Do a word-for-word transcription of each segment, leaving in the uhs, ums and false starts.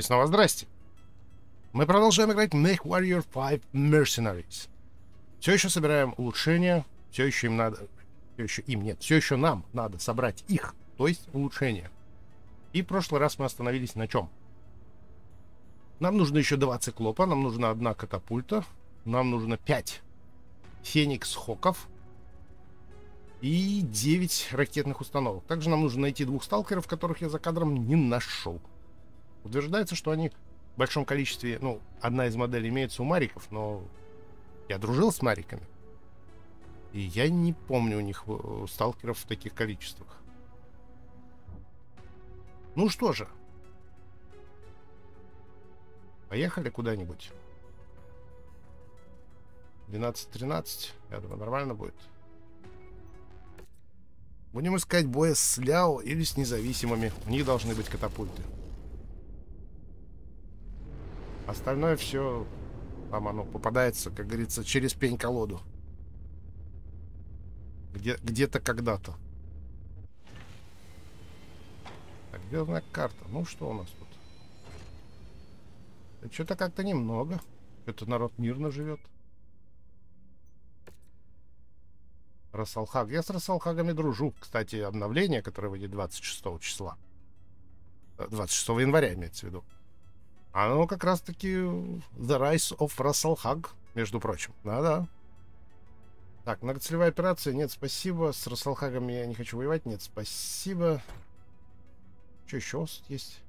И снова здрасте. Мы продолжаем играть MechWarrior пять Mercenaries. Все еще собираем улучшения. Все еще им надо... Все еще им нет. Все еще нам надо собрать их. То есть улучшения. И в прошлый раз мы остановились на чем? Нам нужно еще два циклопа. Нам нужна одна катапульта. Нам нужно пять феникс-хоков. И девять ракетных установок. Также нам нужно найти двух сталкеров, которых я за кадром не нашел. Утверждается, что они в большом количестве... Ну, одна из моделей имеется у мариков, но я дружил с мариками. И я не помню у них сталкеров в таких количествах. Ну что же. Поехали куда-нибудь. двенадцать тринадцать. Я думаю, нормально будет. Будем искать боя с Ляо или с независимыми. У них должны быть катапульты. Остальное все там оно попадается, как говорится, через пень-колоду. Где, где-то когда-то. Так, где знак карта? Ну что у нас тут? Да что-то как-то немного. Что-то народ мирно живет. Рассалхаг. Я с Рассалхагами дружу. Кстати, обновление, которое выйдет двадцать шестого числа. двадцать шестого января имеется в виду. Оно как раз-таки The Rise of Rassalhag, между прочим. Да-да. Так, многоцелевая операция. Нет, спасибо. С Рассалхагами я не хочу воевать. Нет, спасибо. Что еще у вас есть?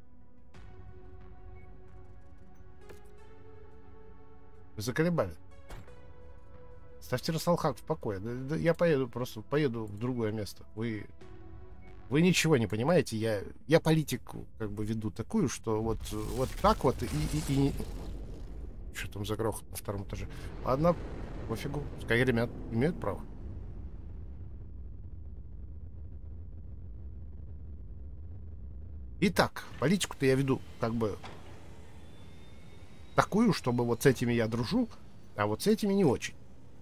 Вы заколебали. Ставьте Рассалхаг в покое. Да, да, я поеду, просто поеду в другое место. Вы... Вы ничего не понимаете. Я, я политику как бы веду такую, что вот, вот так вот и, и, и... Что там за грохот на втором этаже? Ладно, пофигу. Пускай ребят имеют право. Итак, политику-то я веду как бы такую, чтобы вот с этими я дружу, а вот с этими не очень.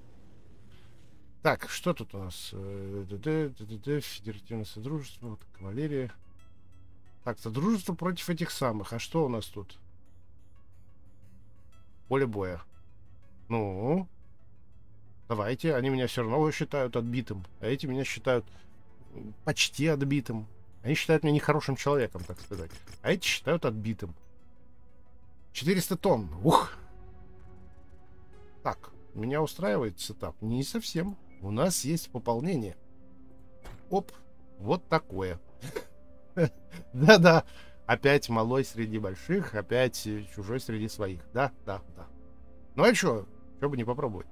Так, что тут у нас? Федеративное содружество, вот, кавалерия. Так, содружество против этих самых. А что у нас тут? Поле боя. Ну, давайте. Они меня все равно считают отбитым. А эти меня считают почти отбитым. Они считают меня нехорошим человеком, так сказать. А эти считают отбитым. четыреста тонн. Ух! Так, меня устраивает сетап? Не совсем. У нас есть пополнение. Оп, вот такое. Да-да. Опять малой среди больших, опять чужой среди своих. Да, да, да. Ну а что? Что бы не попробовать?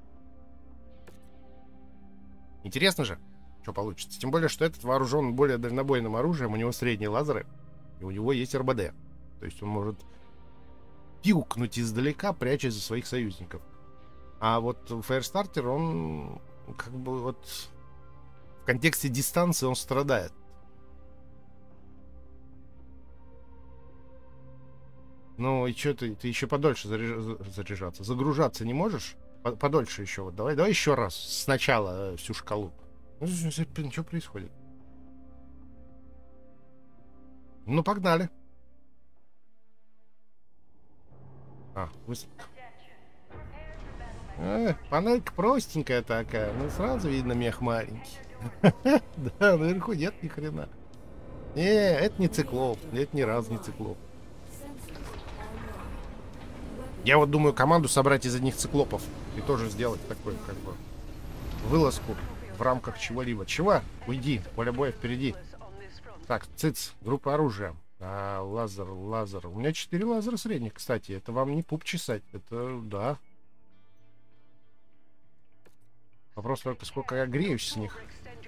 Интересно же, что получится. Тем более, что этот вооружен более дальнобойным оружием. У него средние лазеры. И у него есть эр бэ дэ. То есть он может пилкнуть издалека, прячась за своих союзников. А вот Firestarter, он как бы вот в контексте дистанции он страдает. Ну и что ты, ты еще подольше заряж... заряжаться, загружаться не можешь? Подольше еще вот. Давай, давай еще раз сначала всю шкалу. Ну, что происходит? Ну, погнали. А, выставка. А, панелька простенькая такая, ну сразу видно мех маленький. Да, наверху нет ни хрена. Не, это не циклоп, это ни разу не циклоп. Я вот думаю команду собрать из одних циклопов и тоже сделать такой как бы вылазку в рамках чего-либо. Чего? Уйди, поле боя впереди. Так, циц, группа оружия. А, лазер, лазер. У меня четыре лазера средних, кстати. Это вам не пуп чесать. Это, да. Вопрос только, сколько я греюсь с них.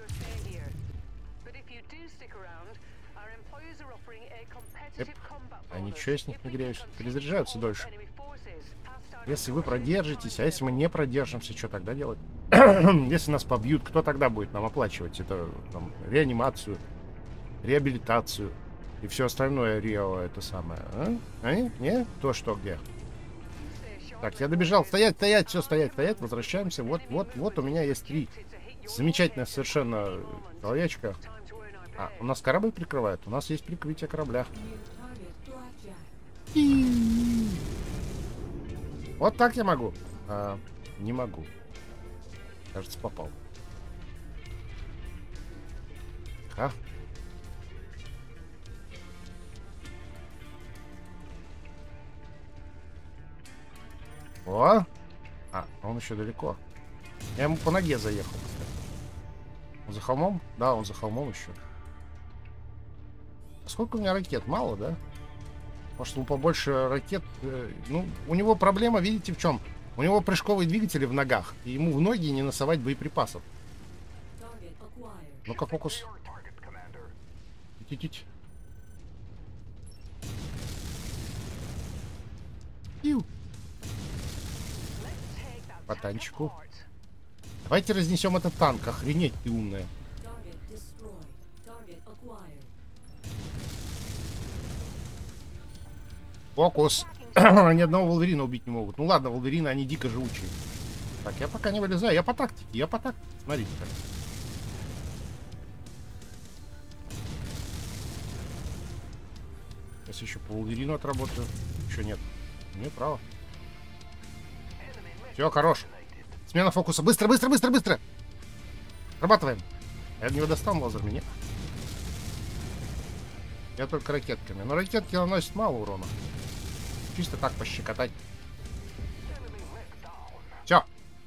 Эп. А ничего я с них не греюсь. Перезаряжаются дольше. Если вы продержитесь, а если мы не продержимся, что тогда делать? Если нас побьют, кто тогда будет нам оплачивать? Это там, реанимацию, реабилитацию и все остальное Рио это самое. А? А? Не? То что где? Так, я добежал. Стоять, стоять, все, стоять, стоять. Возвращаемся. Вот, вот, вот у меня есть три. Замечательная совершенно человечка. А, у нас корабль прикрывает? У нас есть прикрытие корабля. Вот так я могу. А, не могу. Кажется, попал. А? О! А, он еще далеко. Я ему по ноге заехал. Он за холмом? Да, он за холмом еще. А сколько у меня ракет? Мало, да? Может, ему побольше ракет. Ну, у него проблема, видите, в чем? У него прыжковые двигатели в ногах. И ему в ноги не носовать боеприпасов. Ну-ка, фокус. Тить-тить. Иу. По танчику. Давайте разнесем этот танк. Охренеть ты умная. Фокус. Ни одного Волверина убить не могут. Ну ладно, Волверины, они дико живучие. Так, я пока не вылезаю. Я по тактике, я по тактике. Смотрите как. Сейчас еще по Волверину отработаю. Еще нет. Не право. Все, хорош. Смена фокуса. Быстро, быстро, быстро, быстро. Срабатываем. Я от него достану лазерами, нет? Я только ракетками. Но ракетки наносят мало урона. Чисто так пощекотать. Все.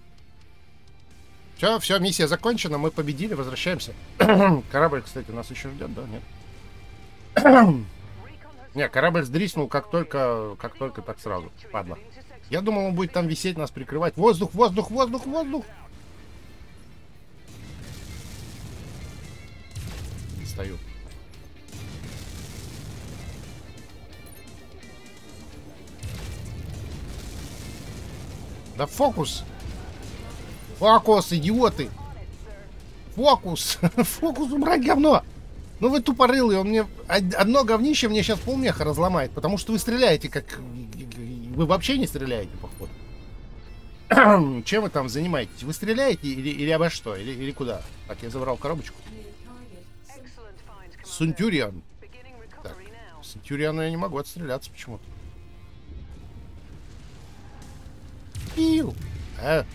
Все, все, миссия закончена. Мы победили, возвращаемся. Корабль, кстати, нас еще ждет, да? Нет? Не, корабль сдриснул как только, как только так сразу. Ладно. Я думал, он будет там висеть, нас прикрывать. Воздух, воздух, воздух, воздух. Стою. Да фокус! Фокус, идиоты! Фокус! Фокус, убрать говно! Ну вы тупорылый, он мне... Одно говнище мне сейчас полмеха разломает, потому что вы стреляете как... Вы вообще не стреляете, походу. Чем вы там занимаетесь? Вы стреляете или, или обо что? Или, или куда? Так, я забрал коробочку. Сунтюриан. Так, Сунтюриану я не могу отстреляться почему-то. Пиу! А.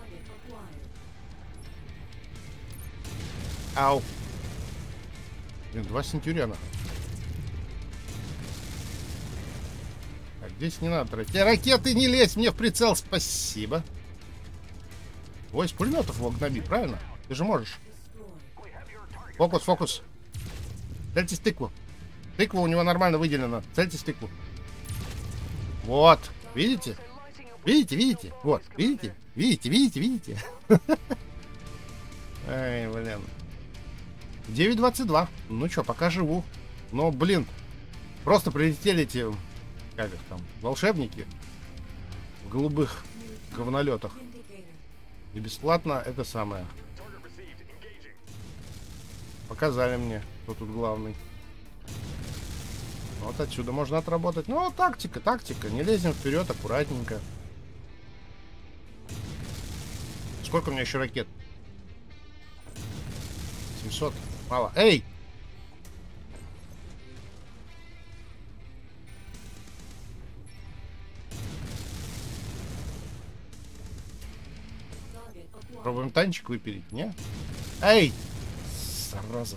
Ау. Блин, два Сентюриана. Так, здесь не надо тратить. Ракеты, не лезь мне в прицел, спасибо. Ой, с пулеметов его гноби, правильно? Ты же можешь. Фокус, фокус. Цельтесь тыкву. Тыква у него нормально выделена. Цельтесь тыкву. Вот. Видите? Видите, видите? Вот, видите? Видите, видите, видите? Ай, блин. девять двадцать два. Ну что, пока живу. Но, блин, просто прилетели эти, как их там, волшебники в голубых говнолетах. И бесплатно это самое. Показали мне, кто тут главный. Вот отсюда можно отработать. Ну, тактика, тактика. Не лезем вперед, аккуратненько. Сколько у меня еще ракет? семьсот. Мало. Эй! Пробуем танчик выпилить, не? Эй! Зараза.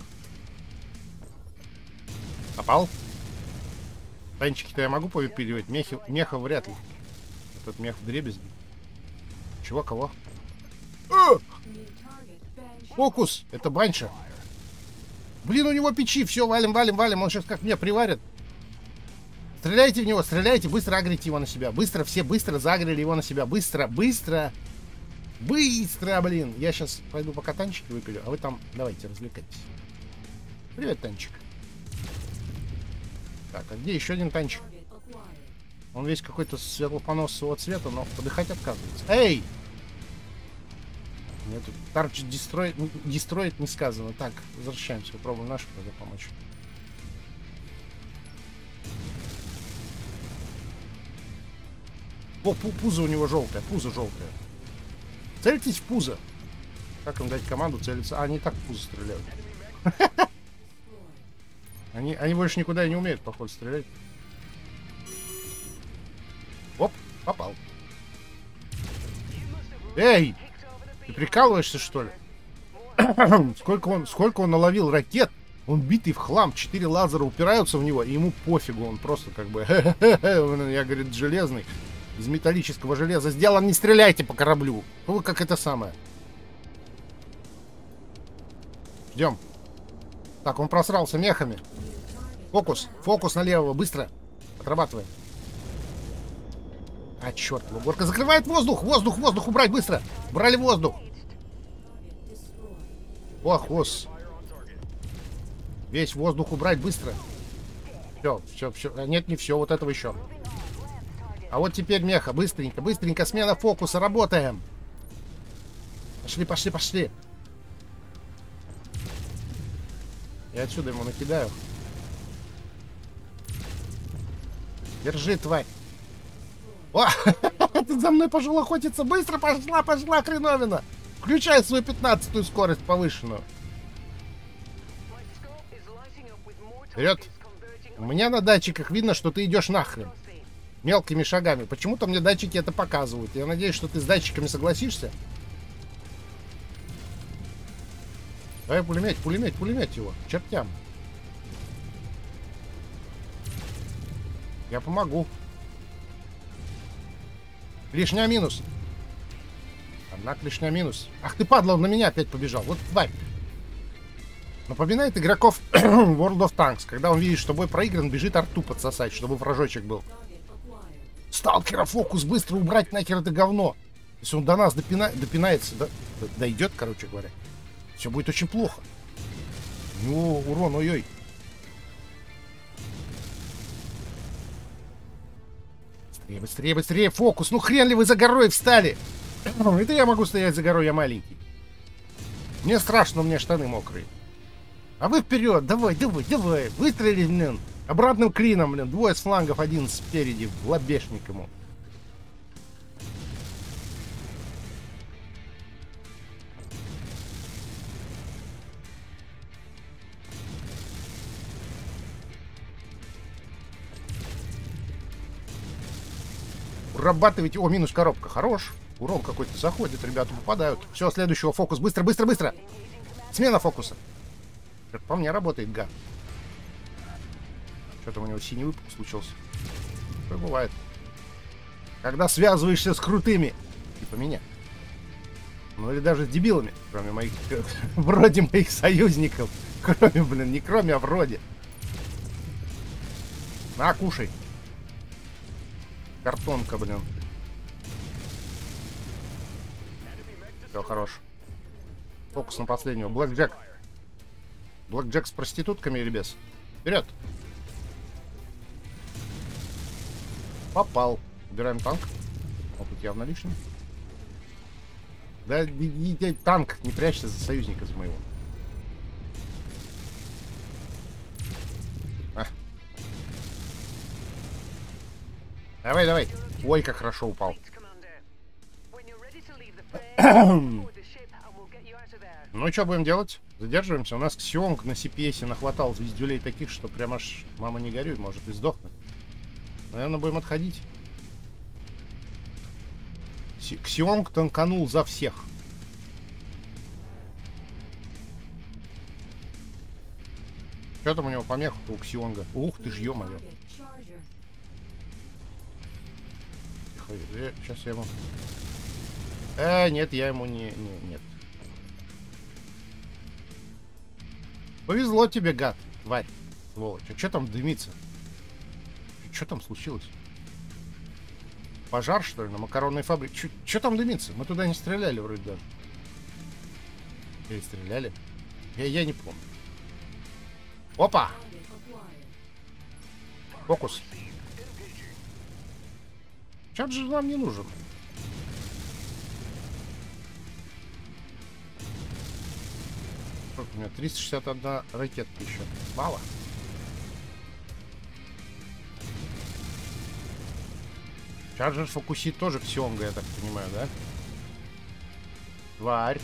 Попал? Танчики-то я могу повыпиливать. Мехи, меха вряд ли. Этот мех в дребезги. Чего, кого? А! Фокус! Это банша. Блин, у него печи. Все, валим, валим, валим. Он сейчас как меня приварит. Стреляйте в него, стреляйте. Быстро агрите его на себя. Быстро, все быстро загрели его на себя. Быстро, быстро. Быстро, блин. Я сейчас пойду пока танчики выпилю. А вы там давайте развлекайтесь. Привет, танчик. Так, а где еще один танчик? Он весь какой-то светлопоносового цвета, но подыхать отказывается. Эй! Мне тут Тарч дестроит, дестроит не сказано. Так, возвращаемся, попробуем нашу тогда помочь. О, пузо у него желтое, пузо желтое. Цельтесь в пузо. Как им дать команду целиться? А, они так в пузо стреляют. Они, они больше никуда не умеют, походу, стрелять. Попал. Эй! Ты прикалываешься, что ли? сколько он, сколько он наловил ракет? Он битый в хлам. Четыре лазера упираются в него, и ему пофигу. Он просто как бы... Я, говорит, железный. Из металлического железа сделан. Не стреляйте по кораблю. Вы как это самое. Ждем. Так, он просрался мехами. Фокус. Фокус на левого. Быстро. Отрабатываем. А, черт. Горка закрывает воздух. Воздух, воздух. Убрать быстро. Брали воздух. Ох, ос. Весь воздух убрать быстро. Все, все, все. А нет, не все. Вот этого еще. А вот теперь меха. Быстренько, быстренько. Смена фокуса. Работаем. Пошли, пошли, пошли. Я отсюда ему накидаю. Держи, тварь. О, ты за мной пошел охотиться. Быстро пошла, пошла, хреновина. Включай свою пятнадцатую скорость повышенную. Вперед. У меня на датчиках видно, что ты идешь нахрен. Мелкими шагами. Почему-то мне датчики это показывают. Я надеюсь, что ты с датчиками согласишься. Давай пулемет, пулемет, пулемет его. Чертям. Я помогу. Лишняя минус. Однако лишняя минус. Ах ты, падла, он на меня опять побежал. Вот тварь. Напоминает игроков World of Tanks. Когда он видит, что бой проигран, бежит арту подсосать, чтобы вражочек был. Сталкера, фокус, быстро убрать нахер это говно. Если он до нас допина... допинается, до... дойдет, короче говоря, все будет очень плохо. У него урон, ой-ой. Быстрее, быстрее, быстрее, фокус. Ну хрен ли вы за горой встали? Это я могу стоять за горой, я маленький. Мне страшно, у меня штаны мокрые. А вы вперед, давай, давай, давай. Выстрелили, блин. Обратным клином, блин. Двое с флангов, один спереди. В лобешник ему. Урабатывайте. О, минус коробка. Хорош. Урон какой-то заходит, ребята попадают. Все, следующего фокус. Быстро, быстро, быстро. Смена фокуса. Как по мне работает, гад. Что-то у него синий выпуск случился. Такое бывает. Когда связываешься с крутыми. Типа меня. Ну или даже с дебилами. Кроме моих... Вроде моих союзников. Кроме, блин, не кроме, а вроде. На, кушай. Картонка, блин. Все, хорош. Фокус на последнего. Блэк Джек. Блэк Джек с проститутками или без? Вперед! Попал. Убираем танк. Вот тут явно лишний. Да, и, и, танк, не прячься за союзника за моего. А. Давай, давай. Ой, как хорошо упал. Ну что будем делать? Задерживаемся. У нас Ксионг на си пи эс нахватал звездюлей таких, что прям аж мама не горюй, может и сдохнуть. Наверное, будем отходить. Ксионг танканул за всех. Что там у него помеха у Ксионга? Ух ты ж, ё-моё. Сейчас я ему... Э, нет, я ему не... не нет. Повезло тебе, гад, тварь. Сволочь. А что там дымится? Что там случилось? Пожар, что ли, на макаронной фабрике? Что там дымится? Мы туда не стреляли вроде даже. Или стреляли? Я, я не помню. Опа! Фокус. Чат же нам не нужен. У меня триста шестьдесят одна ракетка еще. Мало. Чарджер фокусит тоже Ксионга, я так понимаю, да? Тварь.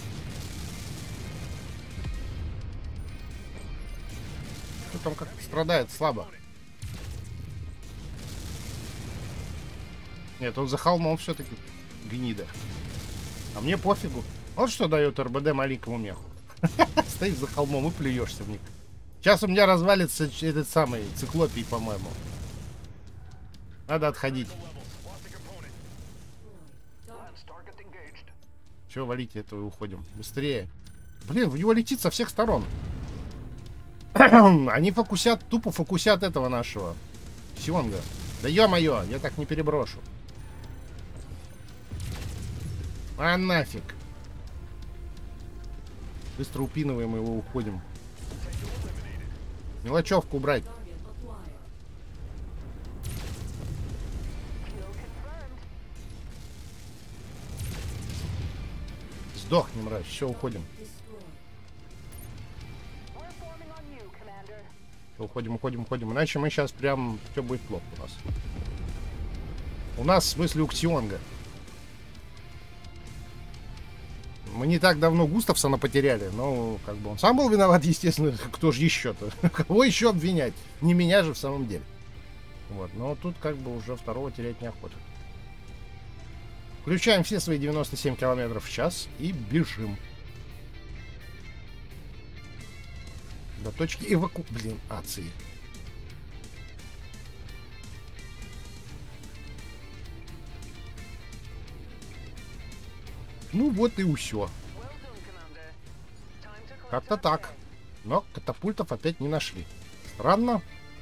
Что там, как страдает слабо. Нет, он за холмом все-таки гнида. А мне пофигу. Вот что дает РБД маленькому меху. Стоишь за холмом и плюешься в них. Сейчас у меня развалится этот самый циклопий, по-моему. Надо отходить. Че, валите этого и уходим. Быстрее. Блин, в него летит со всех сторон. Они фокусят, тупо фокусят этого нашего Сионга. Да ё-моё, я так не переброшу. А нафиг. Быстро упинываем его, уходим. Мелочевку убрать. Сдохни, мразь. Все, уходим. Все, уходим, уходим, уходим. Иначе мы сейчас прям... Все будет плохо у нас. У нас, в смысле, у Ксионга. Мы не так давно Густавсона потеряли, но как бы он сам был виноват, естественно. Кто же еще-то? Кого еще обвинять? Не меня же в самом деле. Вот, но тут как бы уже второго терять неохота. Включаем все свои девяносто семь километров в час и бежим. До точки эваку... Блин, ации. Ну вот и все. Как-то так. Но катапультов опять не нашли. Странно.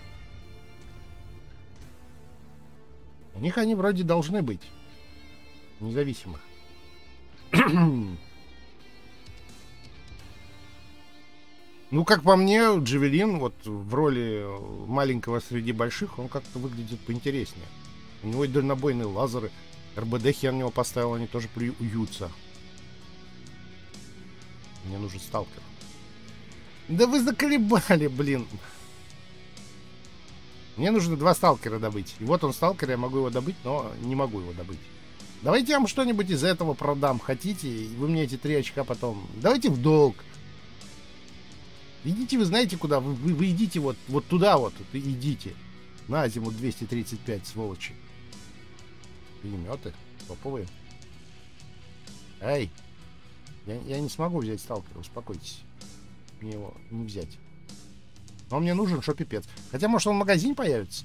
У них они вроде должны быть. Независимых. Ну, как по мне, Джавелин вот в роли маленького среди больших, он как-то выглядит поинтереснее. У него и дальнобойные лазеры. РБД хер на него поставил, они тоже плюются. Мне нужен сталкер. Да вы заколебали, блин. Мне нужно два сталкера добыть. И вот он сталкер, я могу его добыть, но не могу его добыть. Давайте я вам что-нибудь из этого продам. Хотите? И вы мне эти три очка потом... Давайте в долг. Идите, вы знаете куда? Вы, вы, вы идите вот, вот туда вот. вот идите. На зиму двести тридцать пять, сволочи. Пулеметы. Топовые. Эй. Я, я не смогу взять сталкера, успокойтесь. Мне его не взять. Но он мне нужен, что пипец. Хотя, может, он в магазине появится.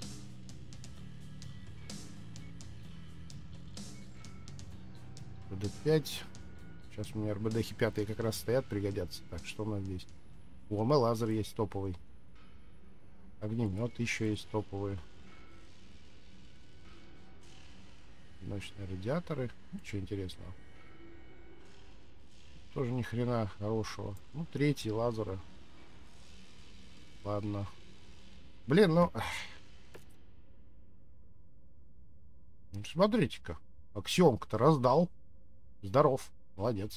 РБД пять. Сейчас у меня РБДхи пятые как раз стоят, пригодятся. Так, что у нас здесь? О, у меня лазер есть топовый. Огнемет еще есть топовые. Ночные радиаторы. Ничего интересного. Тоже ни хрена хорошего. Ну, третий лазеры. Ладно. Блин, ну... Смотрите-ка. Аксиомка-то раздал. Здоров. Молодец.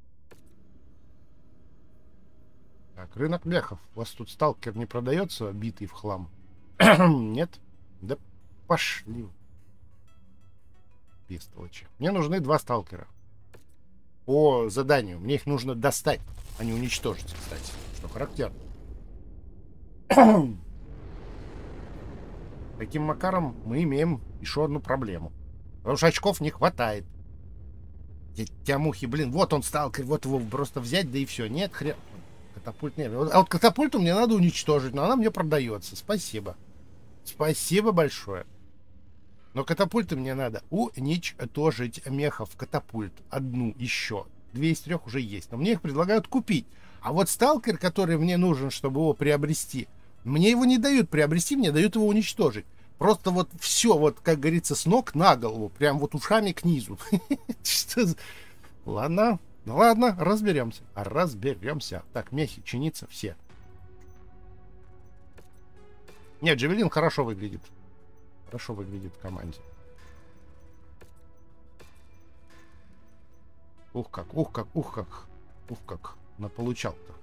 Так, рынок мехов. У вас тут сталкер не продается, битый в хлам? Нет? Да пошли. Пистолочи. Мне нужны два сталкера. По заданию. Мне их нужно достать, а не уничтожить, кстати. Что характерно. Таким макаром мы имеем еще одну проблему. Потому что очков не хватает. Тямухи, блин, вот он сталкер, вот его просто взять, да и все. Нет, хрен. Катапульт нет. А вот катапульту мне надо уничтожить, но она мне продается. Спасибо. Спасибо большое. Но катапульты мне надо уничтожить. Мехов катапульт. Одну еще. Две из трех уже есть. Но мне их предлагают купить. А вот сталкер, который мне нужен, чтобы его приобрести, мне его не дают приобрести, мне дают его уничтожить. Просто вот все, вот, как говорится, с ног на голову. Прям вот ушами к низу. Что за... Ладно. Ну ладно, разберемся. Разберемся. Так, мехи чиниться все. Нет, Джавелин хорошо выглядит. Хорошо выглядит в команде. Ух как, ух как, ух как. Ух как. Наполучал-то.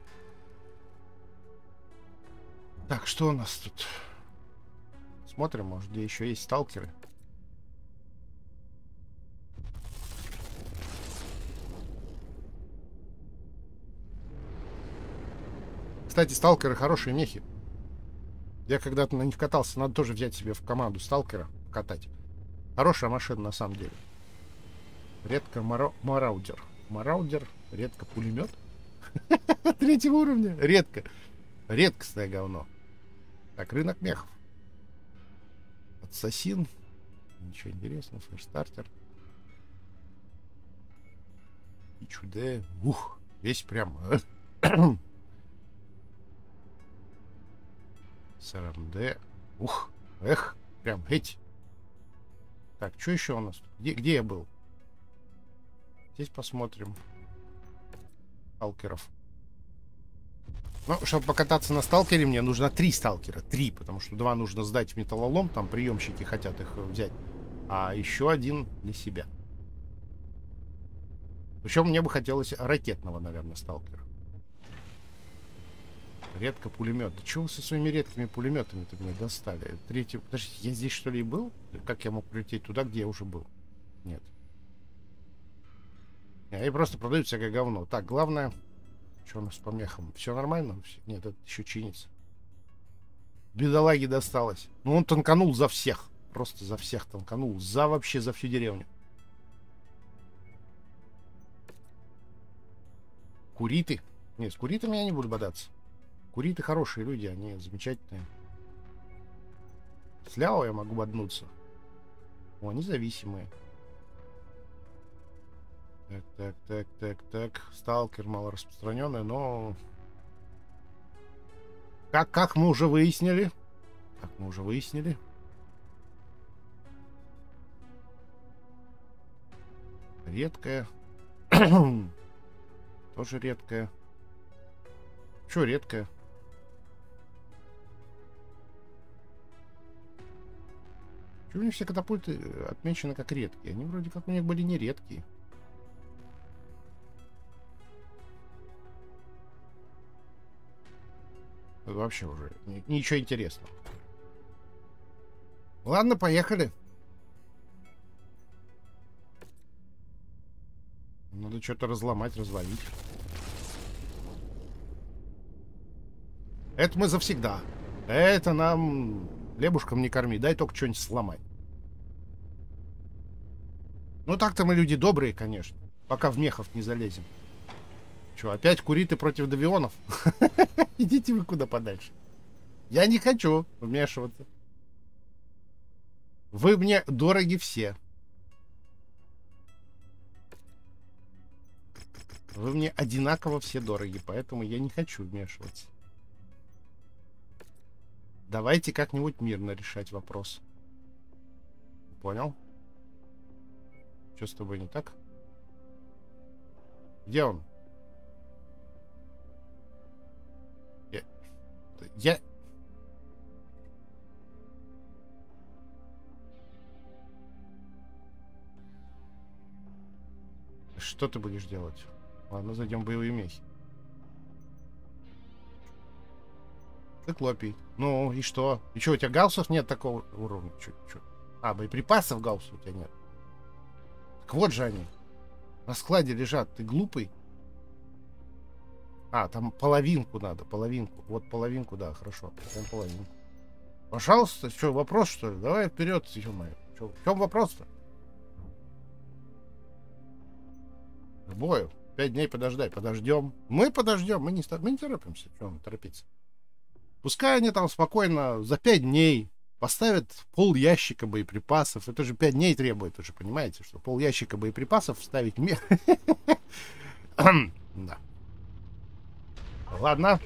Так, что у нас тут? Смотрим, может, где еще есть сталкеры. Кстати, сталкеры хорошие мехи. Я когда-то на них катался. Надо тоже взять себе в команду сталкера, катать. Хорошая машина на самом деле. Редко маро... Мараудер. Мараудер, редко пулемет. Третьего уровня. Редко. Редкостное говно. Так, рынок мехов. Ассасин. Ничего интересного. Флеш-стартер. И чудо. Ух. Весь прям. СРМД. Ух. Эх. Прям эть. Так, что еще у нас? Где, где я был? Здесь посмотрим. Сталкеров. Ну, чтобы покататься на сталкере, мне нужно три сталкера. Три, потому что два нужно сдать в металлолом. Там приемщики хотят их взять. А еще один для себя. Причем мне бы хотелось ракетного, наверное, сталкера. Редко пулемет. Да чего вы со своими редкими пулеметами-то меня достали? Третий... Подождите, я здесь что ли и был? Как я мог прилететь туда, где я уже был? Нет. Они просто продают всякое говно. Так, главное... Что у нас по мехам? Все нормально? Нет, это еще чинится. Бедолаге досталось. Ну, он танканул за всех. Просто за всех танканул. За вообще, за всю деревню. Куриты. Нет, с куритами я не буду бодаться. Куриты хорошие люди, они замечательные. С Ляо я могу боднуться. О, независимые. Так, так, так, так, так. Сталкер мало распространенный, но... Как, как мы уже выяснили. Как мы уже выяснили. Редкая. Тоже редкая. Чё редкая? Чё у них все катапульты отмечены как редкие? Они вроде как у них были не редкие. Вообще уже ничего интересного. Ладно, поехали. Надо что-то разломать, развалить. Это мы завсегда. Это нам хлебушком не корми. Дай только что-нибудь сломать. Ну так-то мы люди добрые, конечно. Пока в мехов не залезем. Что, опять куриты против давионов? Идите вы куда подальше. Я не хочу вмешиваться. Вы мне дороги все. Вы мне одинаково все дороги, поэтому я не хочу вмешиваться. Давайте как-нибудь мирно решать вопрос. Понял? Что с тобой не так? Где он? Я... Я... Что ты будешь делать? Ладно, зайдем в боевые мехи. Циклопий. Ну, и что? И что, у тебя гаусов нет такого уровня? Чё, чё? А, боеприпасов гаусов у тебя нет. Так вот же они. На складе лежат. Ты глупый? А, там половинку надо, половинку. Вот половинку, да, хорошо. Там половинку. Пожалуйста, что, вопрос, что ли? Давай вперед, ё-моё. Чё, в чем вопрос-то? К бою. Пять дней подождай, подождем. Мы подождем, мы не, мы не торопимся. Чего мы торопиться? Пускай они там спокойно за пять дней поставят пол ящика боеприпасов. Это же пять дней требует, вы же понимаете, что пол ящика боеприпасов вставить мех. Да. Ладно.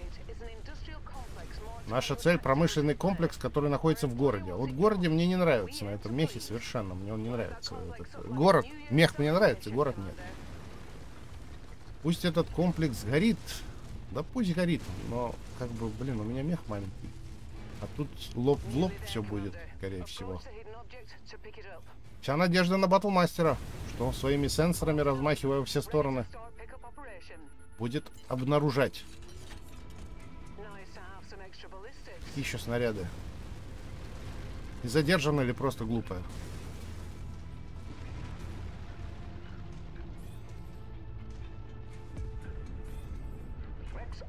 Наша цель — промышленный комплекс, который находится в городе. Вот в городе мне не нравится, на этом мехе совершенно. Мне он не нравится. Этот город, мех мне нравится, город нет. Пусть этот комплекс горит. Да пусть горит, но как бы, блин, у меня мех маленький. А тут лоб в лоб все будет, скорее всего. Вся надежда на батлмастера, что он своими сенсорами, размахивая во все стороны, будет обнаружать. Какие еще снаряды? И задержана или просто глупая?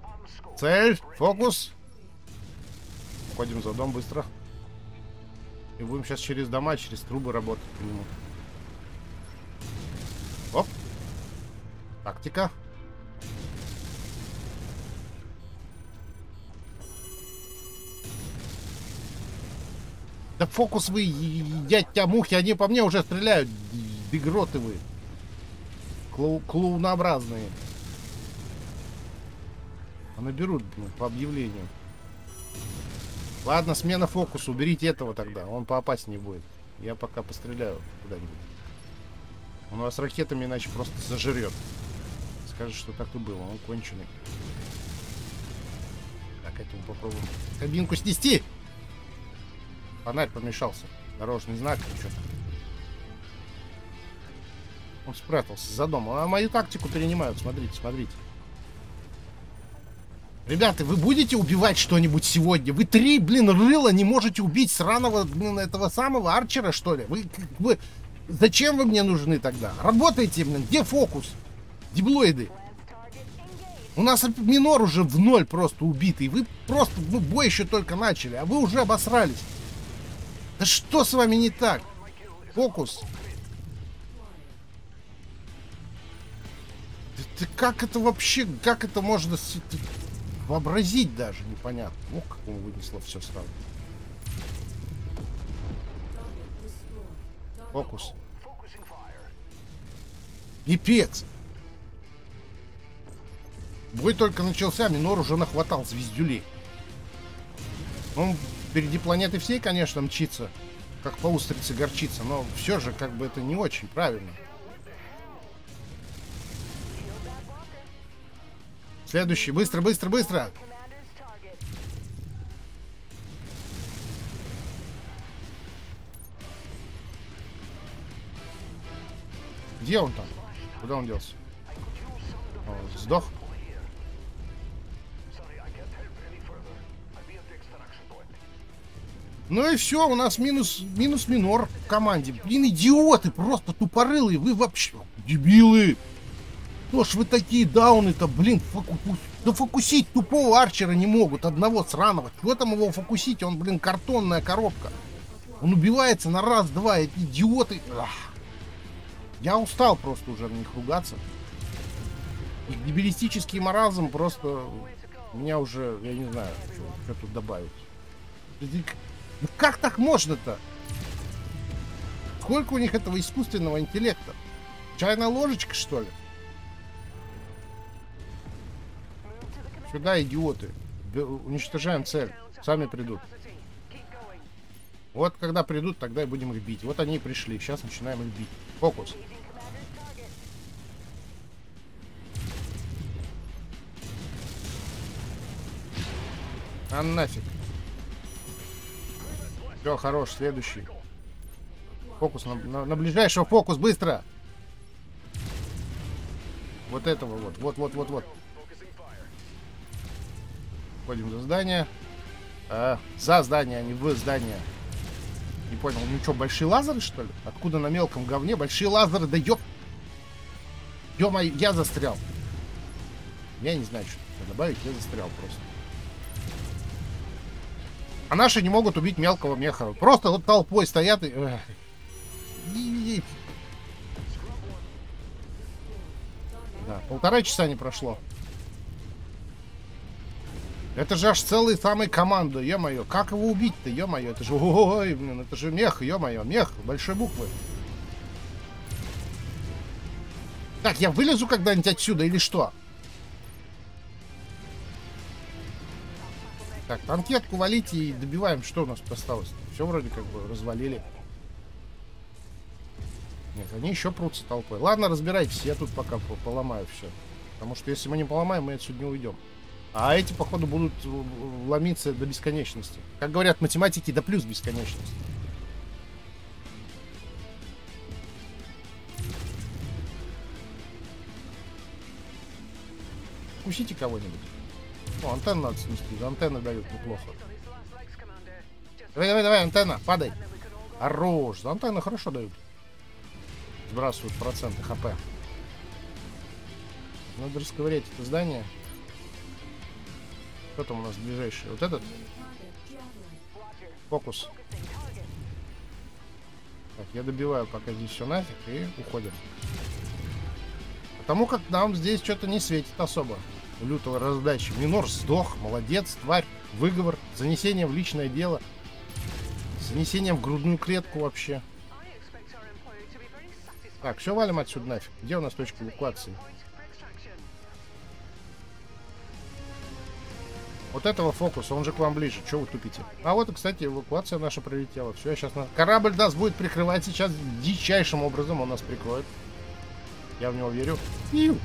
Цель, фокус. Уходим за дом быстро. И будем сейчас через дома, через трубы работать по нему. Оп. Тактика. Да фокус вы, дядя мухи, они по мне уже стреляют. Бигроты вы. Клоу клоунообразные. А наберут, ну, по объявлению. Ладно, смена фокуса. Уберите этого тогда. Он поопаснее будет. Я пока постреляю куда-нибудь. Он вас ракетами иначе просто зажрет. Скажет, что так и было. Он конченый. Так, этому попробуем кабинку снести. Фонарь помешался. Дорожный знак или что-то. Он спрятался за домом. А мою тактику перенимают. Смотрите, смотрите. Ребята, вы будете убивать что-нибудь сегодня? Вы три, блин, рыла не можете убить сраного, блин, этого самого Арчера, что ли? Вы, вы... Зачем вы мне нужны тогда? Работайте, блин. Где фокус? Диблоиды. У нас минор уже в ноль просто убитый. Вы просто, ну, бой еще только начали, а вы уже обосрались. Да что с вами не так? Фокус. Ты, ты как это вообще, как это можно вообразить даже, непонятно. Ох, как он вынесло все сразу. Фокус. Пипец. Бой только начался, минор уже нахватал звездюлей. Он впереди планеты всей, конечно, мчится, как по устрице горчица, но все же, как бы, это не очень правильно. Следующий. Быстро, быстро, быстро. Где он там? Куда он делся? О, сдох? Ну и все, у нас минус, минус минор в команде. Блин, идиоты, просто тупорылые. Вы вообще дебилы. Что ж вы такие дауны-то, блин, фоку... да фокусить тупого Арчера не могут, одного сраного. Чего там его фокусить? Он, блин, картонная коробка. Он убивается на раз-два, эти идиоты. Ах. Я устал просто уже на них ругаться. Их дебилистический маразм просто меня уже, я не знаю, что, что тут добавить. Ну как так можно-то? Сколько у них этого искусственного интеллекта? Чайная ложечка, что ли? Сюда, идиоты. Уничтожаем цель. Сами придут. Вот когда придут, тогда и будем их бить. Вот они и пришли. Сейчас начинаем их бить. Фокус. А нафиг. Все, хорош, следующий. Фокус на, на, на ближайшего, фокус, быстро. Вот этого вот, вот, вот, вот, вот. Ходим за здание. А, за здание, а не в здание. Не понял, ну что, большие лазеры, что ли? Откуда на мелком говне большие лазеры? Да ёп... Ё-моё, я застрял. Я не знаю, что добавить, я застрял просто. А наши не могут убить мелкого меха. Просто вот толпой стоят и... Да, полтора часа не прошло. Это же аж целый самый команда, ё-моё. Как его убить-то, ё-моё? Это же... Ой, блин, это же мех, ё-моё. Мех, большой буквы. Так, я вылезу когда-нибудь отсюда или что? Так, танкетку валите и добиваем. Что у нас осталось? Все вроде как бы развалили. Нет, они еще прутся толпой. Ладно, разбирайтесь, я тут пока поломаю все. Потому что если мы не поломаем, мы отсюда не уйдем. А эти, походу, будут ломиться до бесконечности. Как говорят математики, до плюс бесконечности. Кусите кого-нибудь. О, антенну надо снести. Антенны дают неплохо. Давай, давай, давай, антенна, падай. Хорош. За антенны хорошо дают. Сбрасывают проценты хп. Надо расковырять это здание. Кто там у нас ближайший? Вот этот? Фокус. Так, я добиваю пока здесь все нафиг и уходим. Потому как нам здесь что-то не светит особо. Лютого раздачи. Минор сдох, молодец, тварь, выговор, занесение в личное дело, занесение в грудную клетку вообще. Так, все, валим отсюда нафиг. Где у нас точка эвакуации? Вот этого фокуса, он же к вам ближе. Чего вы тупите? А вот, кстати, эвакуация наша прилетела. Все, сейчас на... корабль нас будет прикрывать сейчас дичайшим образом. Он нас прикроет. Я в него верю. Иу.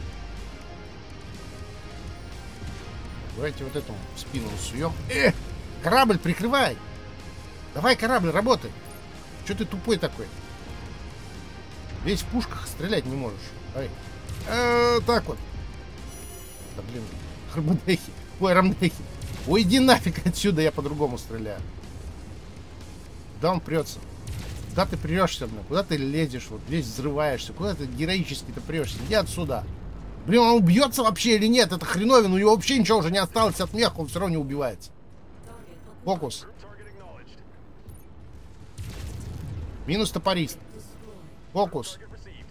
Давайте вот этому в спину суем. Э! Корабль прикрывай! Давай, корабль, работай! Че ты тупой такой? Весь в пушках, стрелять не можешь. Давай. А, так вот. Да блин. Армадехи. Ой, рамдехи. Ой, иди нафиг отсюда, я по-другому стреляю. Куда он прется? Куда ты прешься, блин? Куда ты лезешь? Вот весь взрываешься. Куда ты героически-то прешься? Иди отсюда. Блин, он убьется вообще или нет? Это хреновин, у него вообще ничего уже не осталось от меха, он все равно не убивается. Фокус. Минус топорист. Фокус.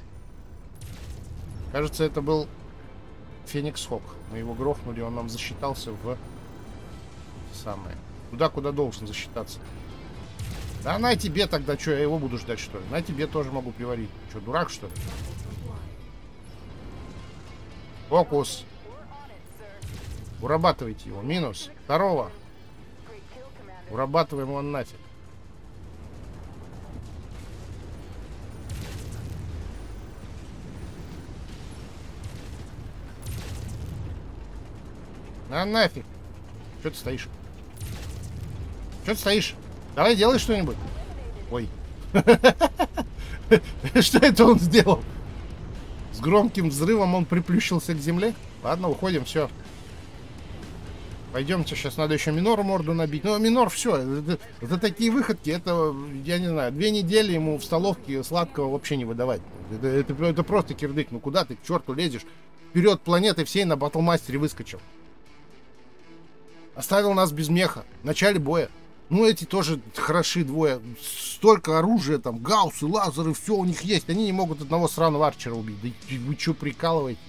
Кажется, это был Феникс Хок. Мы его грохнули, он нам засчитался в самое. Туда, куда должен засчитаться. Да на тебе тогда, что, я его буду ждать, что ли? На тебе тоже могу приварить. Что, дурак, что ли? Фокус. Урабатывайте его. Минус. Второго. Урабатываем его нафиг. На нафиг. Что ты стоишь? Что ты стоишь? Давай делай что-нибудь. Ой. Что это он сделал? С громким взрывом он приплющился к земле. Ладно, уходим, все. Пойдемте, сейчас надо еще Минору морду набить. Ну, Минор, все. Это, это такие выходки, это, я не знаю, две недели ему в столовке сладкого вообще не выдавать. Это, это, это просто кирдык. Ну куда ты к черту лезешь? Вперед планеты всей на Батлмастере выскочил. Оставил нас без меха. В начале боя. Ну, эти тоже хороши двое. Столько оружия, там, гауссы, лазеры, все у них есть. Они не могут одного сраного арчера убить. Да вы что, прикалываете?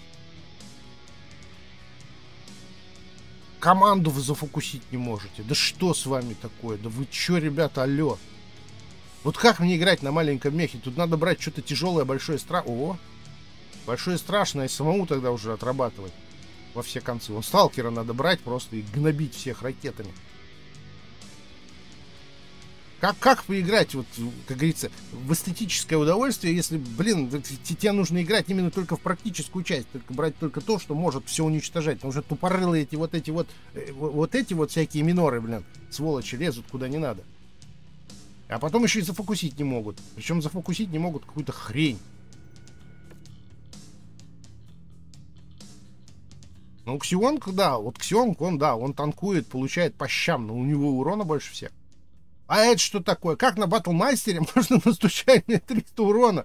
Команду вы зафокусить не можете. Да что с вами такое? Да вы что, ребята, алло? Вот как мне играть на маленьком мехе? Тут надо брать что-то тяжелое, большое, страшное. О! Большое, страшное, и самому тогда уже отрабатывать во все концы. Вон сталкера надо брать просто и гнобить всех ракетами. Как, как поиграть, вот, как говорится, в эстетическое удовольствие, если, блин, тебе нужно играть именно только в практическую часть, только брать только то, что может все уничтожать. Потому что тупорылые эти вот эти вот, вот эти вот всякие миноры, блин, сволочи, лезут куда не надо. А потом еще и зафокусить не могут. Причем зафокусить не могут какую-то хрень. Ну, Ксионг, да, вот Ксионг, он, да, он танкует, получает по щам, но у него урона больше всех. А это что такое? Как на Батлмастере можно настучать мне триста урона?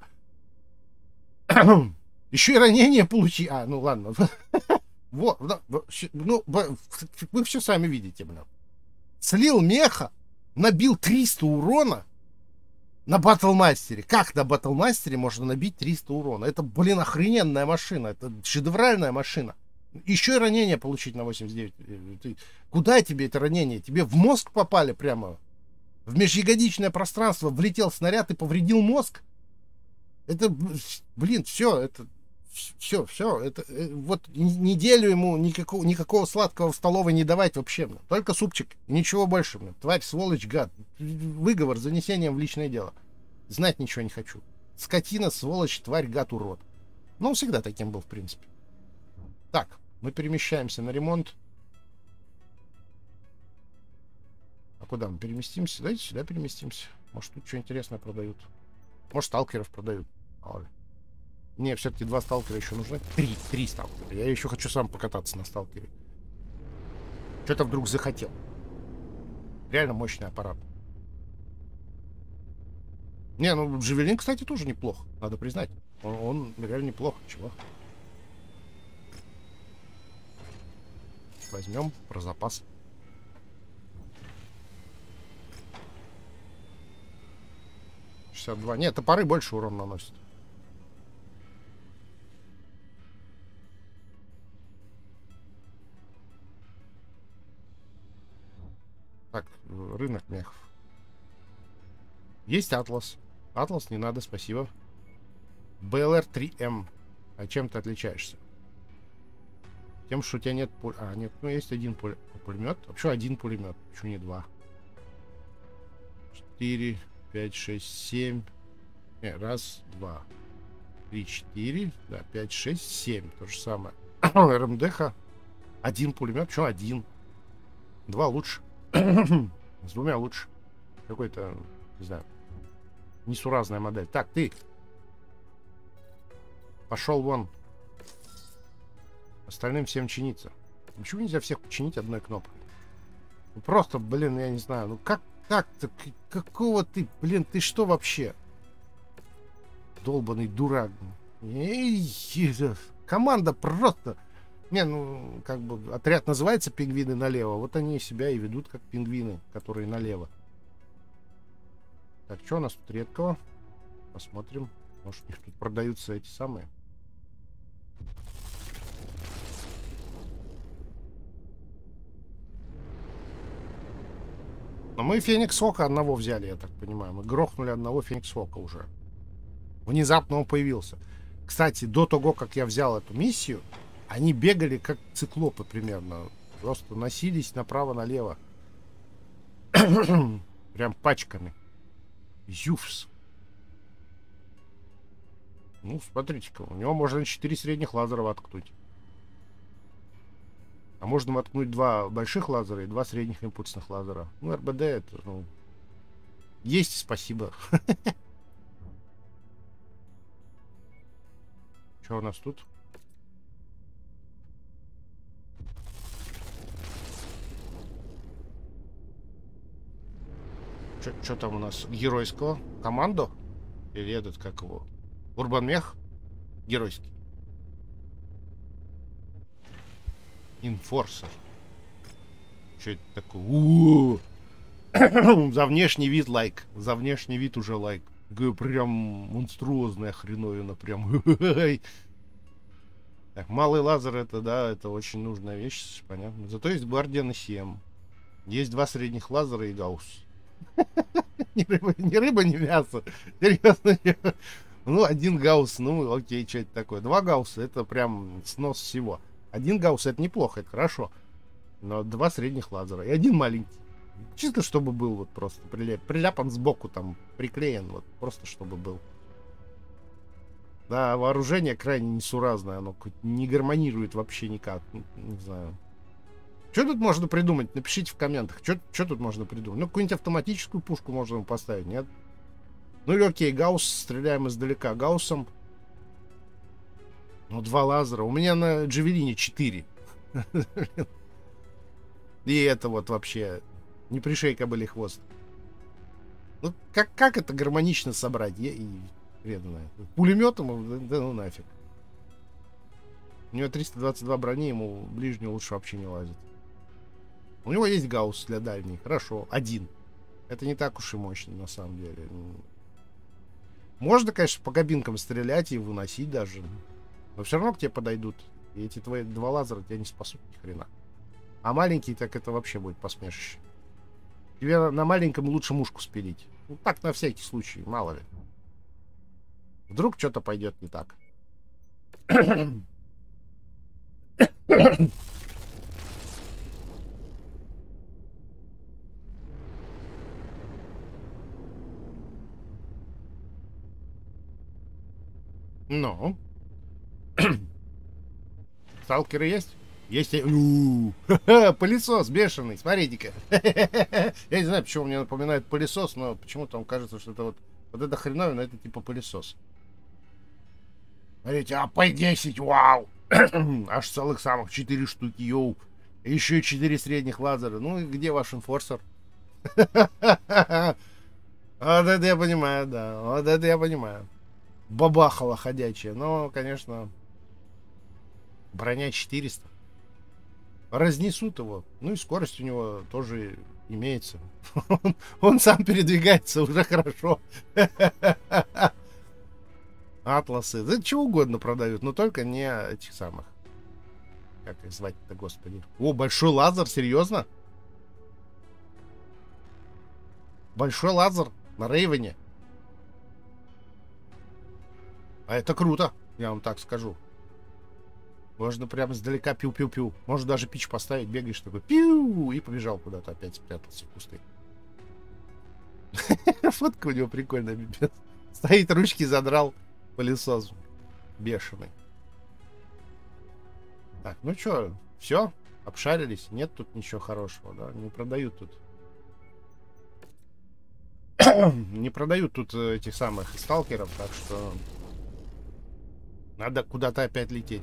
Еще и ранение получи. А, ну ладно. Вот, ну, вы все сами видите, блин. Слил меха, набил триста урона на Батлмастере. Как на Батлмастере можно набить триста урона? Это, блин, охрененная машина. Это шедевральная машина. Еще и ранение получить на восемьдесят девять. Ты, куда тебе это ранение? Тебе в мозг попали прямо? В межягодичное пространство влетел снаряд и повредил мозг? Это, блин, все, это, все, все, это, вот неделю ему никакого, никакого сладкого в столовой не давать вообще, блин. Только супчик, ничего больше, блин. Тварь, сволочь, гад. Выговор, занесением в личное дело. Знать ничего не хочу. Скотина, сволочь, тварь, гад, урод. Ну, он всегда таким был, в принципе. Так, мы перемещаемся на ремонт. А куда мы переместимся? Давайте сюда переместимся. Может, тут что интересное продают. Может, сталкеров продают. Мало ли. Не, все-таки два сталкера еще нужны. Три, три сталкера. Я еще хочу сам покататься на сталкере. Что-то вдруг захотел. Реально мощный аппарат. Не, ну, Джавелин, кстати, тоже неплох. Надо признать. Он, он реально неплох. Чего? Возьмем про запас. шестьдесят два. Нет, топоры больше урон наносят. Так, рынок мехов. Есть Атлас. Атлас не надо, спасибо. бэ эл эр три эм. А чем ты отличаешься? Тем, что у тебя нет пуль... А, нет, ну есть один пуль... пулемет. Вообще один пулемет. Почему не два? четыре, пять, шесть, семь. Не, раз, два. Три, четыре. Да, пять, шесть, семь. То же самое. эр эм дэ-ха. Один пулемет. Почему один? Два лучше. С двумя лучше. Какой-то, не знаю, несуразная модель. Так, ты. Пошел вон. Остальным всем чиниться. Почему нельзя всех починить одной кнопкой? Ну, просто, блин, я не знаю. Ну как так-то? Какого ты, блин, ты что вообще? Долбаный дурак. Эй, команда просто... Не, ну, как бы, отряд называется «Пингвины налево». Вот они себя и ведут, как пингвины, которые налево. Так, что у нас тут редкого? Посмотрим. Может, у них тут продаются эти самые. Но мы Феникс Хока одного взяли, я так понимаю. Мы грохнули одного Феникс Хока уже. Внезапно он появился. Кстати, до того, как я взял эту миссию, они бегали как циклопы примерно. Просто носились направо-налево. Прям пачками. Юфс. Ну, смотрите-ка. У него можно четыре средних лазера воткнуть. А можно воткнуть два больших лазера и два средних импульсных лазера. Ну, эр бэ дэ это, ну... Есть, спасибо. Что у нас тут? Что там у нас? Геройского? Команду? Или этот, как его? Урбанмех? Геройский. Инфорсер. Что это такое? У-у-у. За внешний вид лайк. За внешний вид уже лайк. Прям монструозная хреновина. Прям. Так, малый лазер это, да, это очень нужная вещь, понятно. Зато есть Гвардиан и семь. Есть два средних лазера и гаусс. Ни рыба, ни рыба, ни мясо. Серьезно. Ну, один гаусс, ну, окей, что это такое? Два гаусса, это прям снос всего. Один гаусс, это неплохо, это хорошо. Но два средних лазера. И один маленький. Чисто, чтобы был вот просто приляп, приляпан сбоку, там, приклеен, вот, просто чтобы был. Да, вооружение крайне несуразное, оно не гармонирует вообще никак. Не знаю. Что тут можно придумать? Напишите в комментах. Что тут можно придумать? Ну, какую-нибудь автоматическую пушку можно поставить, нет? Ну или окей, гаусс, стреляем издалека гауссом. Ну, два лазера. У меня на Джавелине четыре. И это вот вообще не пришей кобыли хвост. Ну, как, как это гармонично собрать? Я и хрен знает. Пулеметом, да ну нафиг. У него триста двадцать два брони, ему ближнюю лучше вообще не лазит. У него есть гаусс для дальней. Хорошо, один. Это не так уж и мощно, на самом деле. Можно, конечно, по кабинкам стрелять и выносить даже. Но все равно к тебе подойдут. И эти твои два лазера тебя не спасут ни хрена. А маленький, так это вообще будет посмешище. Тебе на, на маленьком лучше мушку спилить. Ну так, на всякий случай, мало ли. Вдруг что-то пойдет не так. Ну. Сталкеры есть? Есть. Пылесос бешеный, смотрите-ка. Я не знаю, почему мне напоминает пылесос, но почему-то вам кажется, что это вот вот это хреновина, это типа пылесос. Смотрите, а пэ десять, вау! Аж целых самых четыре штуки, йоу. Еще и четыре средних лазера. Ну и где ваш инфорсер? Вот это я понимаю, да. Вот это я понимаю. Бабахала ходячая. Но, конечно, броня четыреста. Разнесут его. Ну и скорость у него тоже имеется. Он, он сам передвигается уже хорошо. Атласы. Да чего угодно продают, но только не этих самых. Как их звать-то, господи. О, большой лазер, серьезно? Большой лазер на Рейвене. А это круто, я вам так скажу. Можно прямо издалека пиу-пиу-пиу. Можно даже пич поставить, бегаешь такой пиу, и побежал куда-то, опять спрятался в кусты. Фотка у него прикольная, пипец. Стоит, ручки задрал, пылесос бешеный. Так, ну что, все? Обшарились? Нет тут ничего хорошего, да? Не продают тут. Не продают тут этих самых сталкеров, так что надо куда-то опять лететь.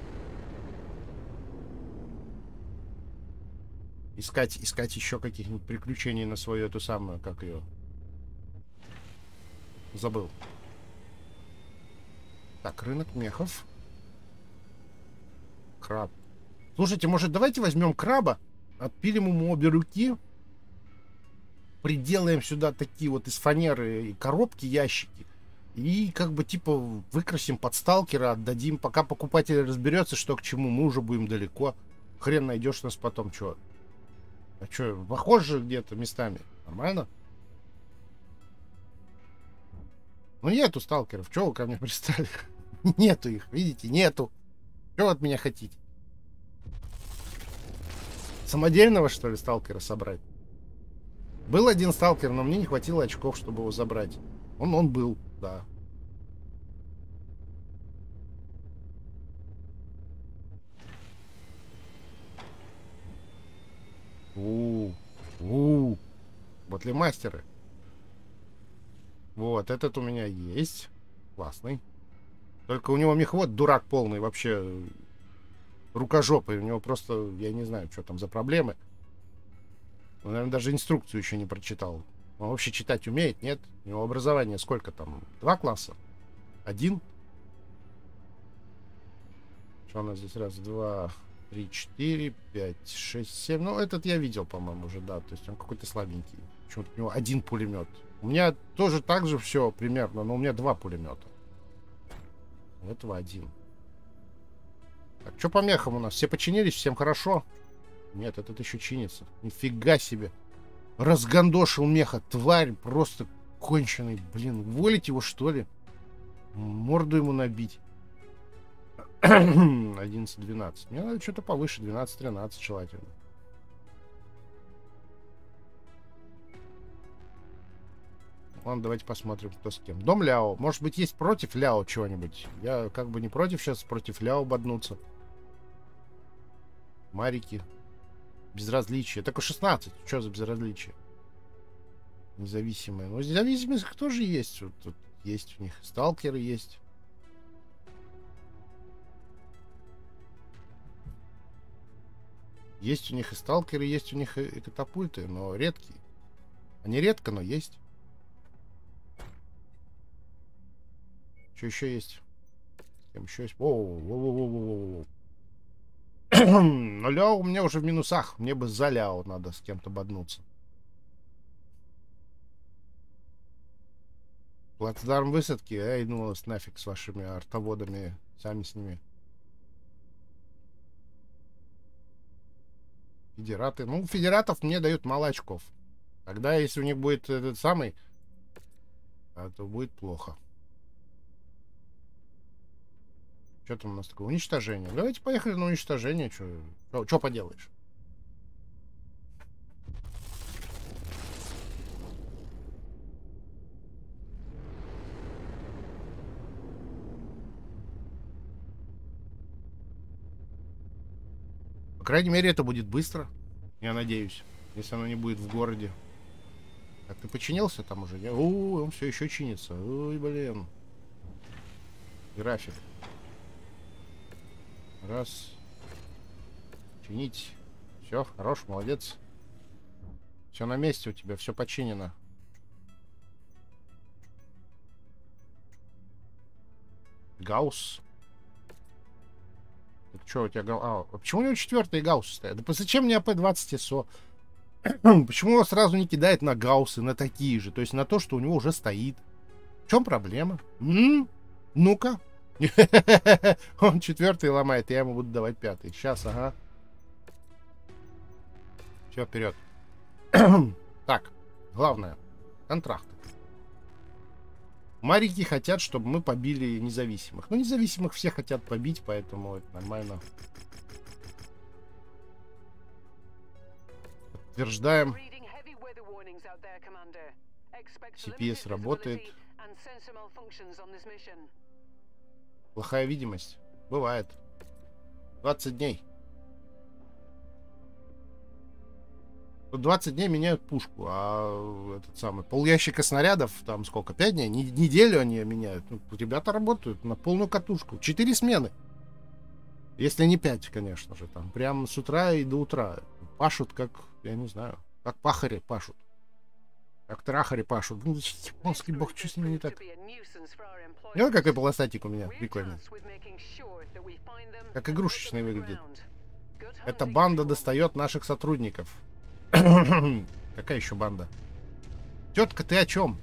Искать, искать еще каких-нибудь приключений на свою эту самую, как ее. Забыл. Так, рынок мехов. Краб. Слушайте, может, давайте возьмем краба, отпилим ему обе руки, приделаем сюда такие вот из фанеры и коробки, ящики, и как бы типа выкрасим под сталкера, отдадим, пока покупатель разберется, что к чему, мы уже будем далеко. Хрен найдешь нас потом, что? А что, похоже где-то местами? Нормально? Ну нету сталкеров, что вы ко мне пристали? Нету их, видите, нету. Что вы от меня хотите? Самодельного, что ли, сталкера собрать? Был один сталкер, но мне не хватило очков, чтобы его забрать. Он, он был, да. У, у, батлемастеры. Вот, этот у меня есть. Классный. Только у него мехвод дурак полный, вообще рукожопый. У него просто, я не знаю, что там за проблемы. Он, наверное, даже инструкцию еще не прочитал. Он вообще читать умеет, нет? У него образование сколько там? Два класса? Один? Что у нас здесь? Раз, два, три, четыре, пять, шесть, семь. Ну, этот я видел, по-моему, уже, да. То есть он какой-то слабенький. Почему-то у него один пулемет. У меня тоже так же все примерно, но у меня два пулемета. У этого один. Так, что по мехам у нас? Все починились? Всем хорошо? Нет, этот еще чинится. Нифига себе. Разгандошил меха. Тварь просто конченый. Блин, уволить его, что ли? Морду ему набить. одиннадцать двенадцать. Мне надо что-то повыше. двенадцать тринадцать желательно. Ладно, давайте посмотрим, кто с кем. Дом Ляо. Может быть, есть против Ляо чего-нибудь? Я как бы не против сейчас против Ляо боднуться. Марики. Безразличие. Только шестнадцать. Что за безразличие? Независимые. Ну, независимых тоже есть. Вот, тут есть у них. Сталкеры есть. Есть у них и сталкеры, есть у них и, и катапульты, но редкие. Они редко, но есть. Что еще есть? С кем еще есть? Воу-воу-воу-воу-воу-воу. Но Ляо у меня уже в минусах. Мне бы за Ляо надо с кем-то боднуться. Плацдарм высадки. Эй, ну вас нафиг с вашими артоводами. Сами с ними. Федераты. Ну, федератов мне дают мало очков. Тогда, если у них будет этот самый, то будет плохо. Что там у нас такое? Уничтожение. Давайте поехали на уничтожение. Что поделаешь? По крайней мере, это будет быстро. Я надеюсь. Если оно не будет в городе. Так, ты починился там уже? Я... О, он все еще чинится. Ой, блин. График. Раз. Чинить. Все, хорош, молодец. Все на месте у тебя, все починено. Гаусс. Так что у тебя гаусс? А, почему у него четвертый гаусс стоят? Да зачем мне АП двадцать СО? Почему его сразу не кидает на гауссы, на такие же? То есть на то, что у него уже стоит. В чем проблема? М-м? Ну-ка. Он четвертый ломает, я ему буду давать пятый. Сейчас, ага. Все, вперед. Так, главное. Контракты. Марики хотят, чтобы мы побили независимых. Ну, независимых все хотят побить, поэтому это нормально. Подтверждаем. си пи эс работает. Плохая видимость. Бывает. двадцать дней. двадцать дней меняют пушку, а этот самый пол ящика снарядов, там сколько, пять дней, не, неделю они меняют. Ну, ребята работают на полную катушку. четыре смены. Если не пять, конечно же, там прям с утра и до утра. Пашут как, я не знаю, как пахари пашут. Как трахари пашут. Ну, японский бог, что с ними не так? Ну, какой полосатик у меня прикольный. Как игрушечный выглядит. Эта банда достает наших сотрудников. Какая еще банда? Тетка, ты о чем?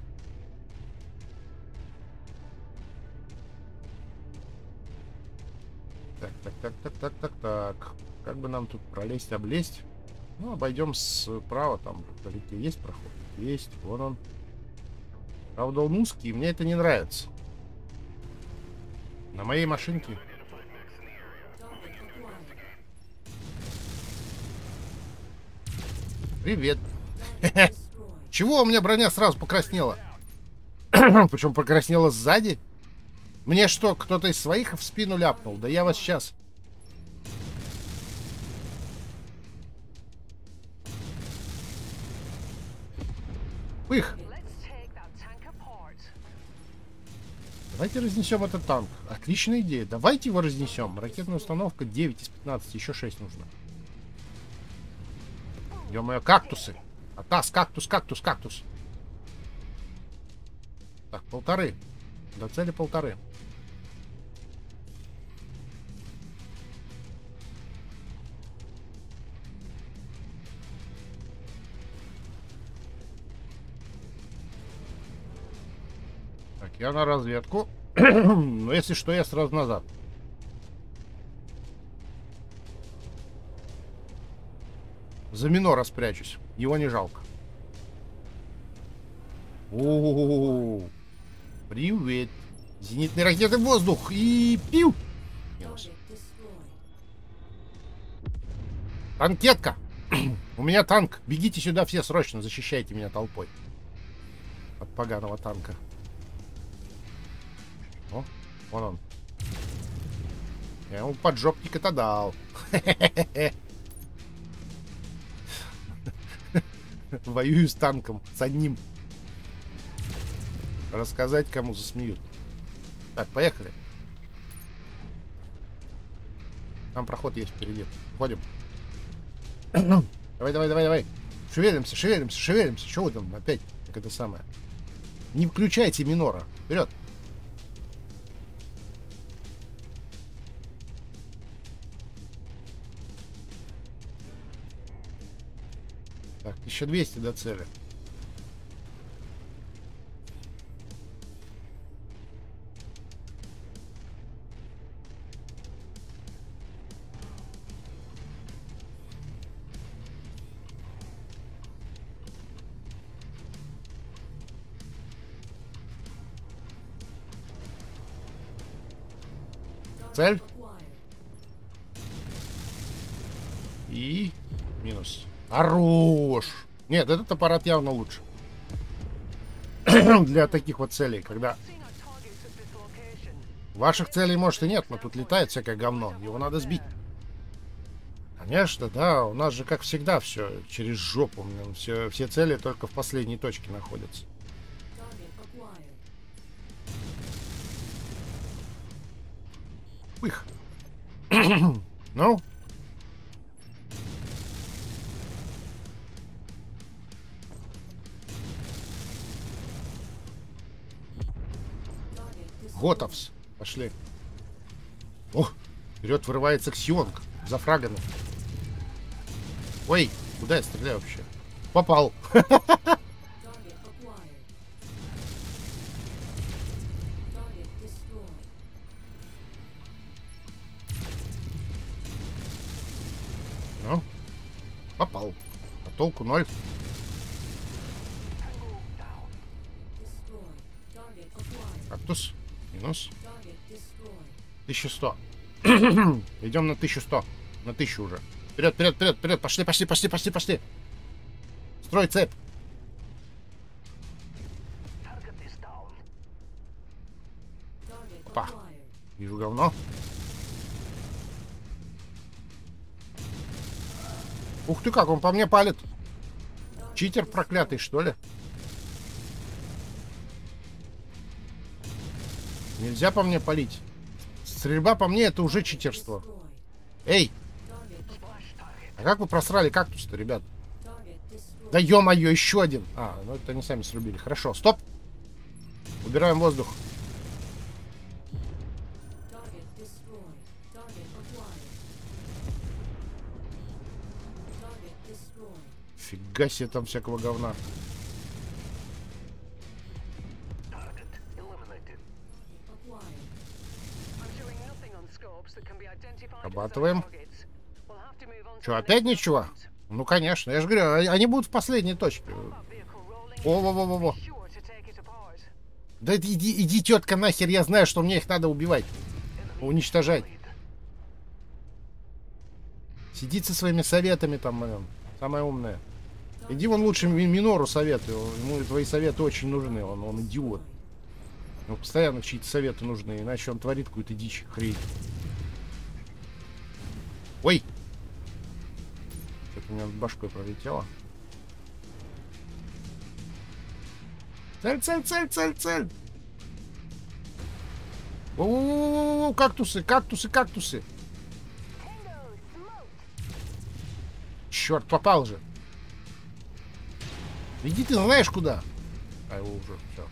Так, так, так, так, так, так, так. Как бы нам тут пролезть, облезть? Ну, обойдем справа, там вдалеке есть проход? Есть, вон он. Правда, он узкий, и мне это не нравится. На моей машинке. Привет. Чего у меня броня сразу покраснела? Причем покраснела сзади. Мне что, кто-то из своих в спину ляпнул? Да я вас сейчас. Пых. Давайте разнесем этот танк. Отличная идея. Давайте его разнесем. Ракетная установка девять из пятнадцати. Еще шесть нужно. Ё-моё, кактусы. Атас, кактус, кактус, кактус. Так, полторы. До цели полторы. Так, я на разведку. Но если что, я сразу назад. За минора спрячусь. Его не жалко. О-о-о-о. Привет. Зенитные ракеты в воздух. И пиу. Минус. Танкетка. У меня танк. Бегите сюда все срочно. Защищайте меня толпой. От поганого танка. О, вон он. Я ему поджопник-то дал. Воюю с танком. С одним. Рассказать, кому засмеют. Так, поехали. Там проход есть впереди. Входим. Давай, давай, давай, давай. Шевелимся, шевелимся, шевелимся. Что вы там опять? Как это самое? Не включайте минора. Вперед. Так, тысяча двести до цели. Цель. И минус. Хорош. Нет, этот аппарат явно лучше. Для таких вот целей, когда... Ваших целей, может, и нет, но тут летает всякое говно. Его надо сбить. Конечно, да. У нас же, как всегда, все через жопу. Все, все цели только в последней точке находятся. Пых. Ну? Готовс. Пошли. О, вперед вырывается Ксионг за фрагами. Ой, куда я стреляю вообще? Попал. Ну, попал. А толку ноль. Кактус. Минус. тысяча сто. Идем на тысячу сто. На тысячу уже. Вперед, вперед, вперед, вперед. Пошли, пошли, пошли, пошли, пошли. Строй цепь. Опа. Вижу говно. Ух ты как, он по мне палит. Читер проклятый, что ли? Нельзя по мне палить. Стрельба по мне это уже читерство. Эй! А как вы просрали кактус-то, ребят? Да ё-моё, еще один. А, ну это они сами срубили. Хорошо, стоп. Убираем воздух. Фига себе там всякого говна. Обрабатываем. Что, опять ничего? Ну, конечно. Я же говорю, они будут в последней точке. Во-во-во-во-во. Да иди, иди, тетка, нахер. Я знаю, что мне их надо убивать. Уничтожать. Сидит со своими советами там, блин. Самая умная. Иди вон лучше Минору советую. Ему твои советы очень нужны. Он, он идиот. Ему постоянно чьи-то советы нужны. Иначе он творит какую-то дичь, хрень. Ой! Что-то у меня над башкой пролетело. Цель, цель, цель, цель, цель! О-о-о-о-о-о! Кактусы, кактусы, кактусы! Черт, попал же! Иди ты знаешь куда? А его уже все.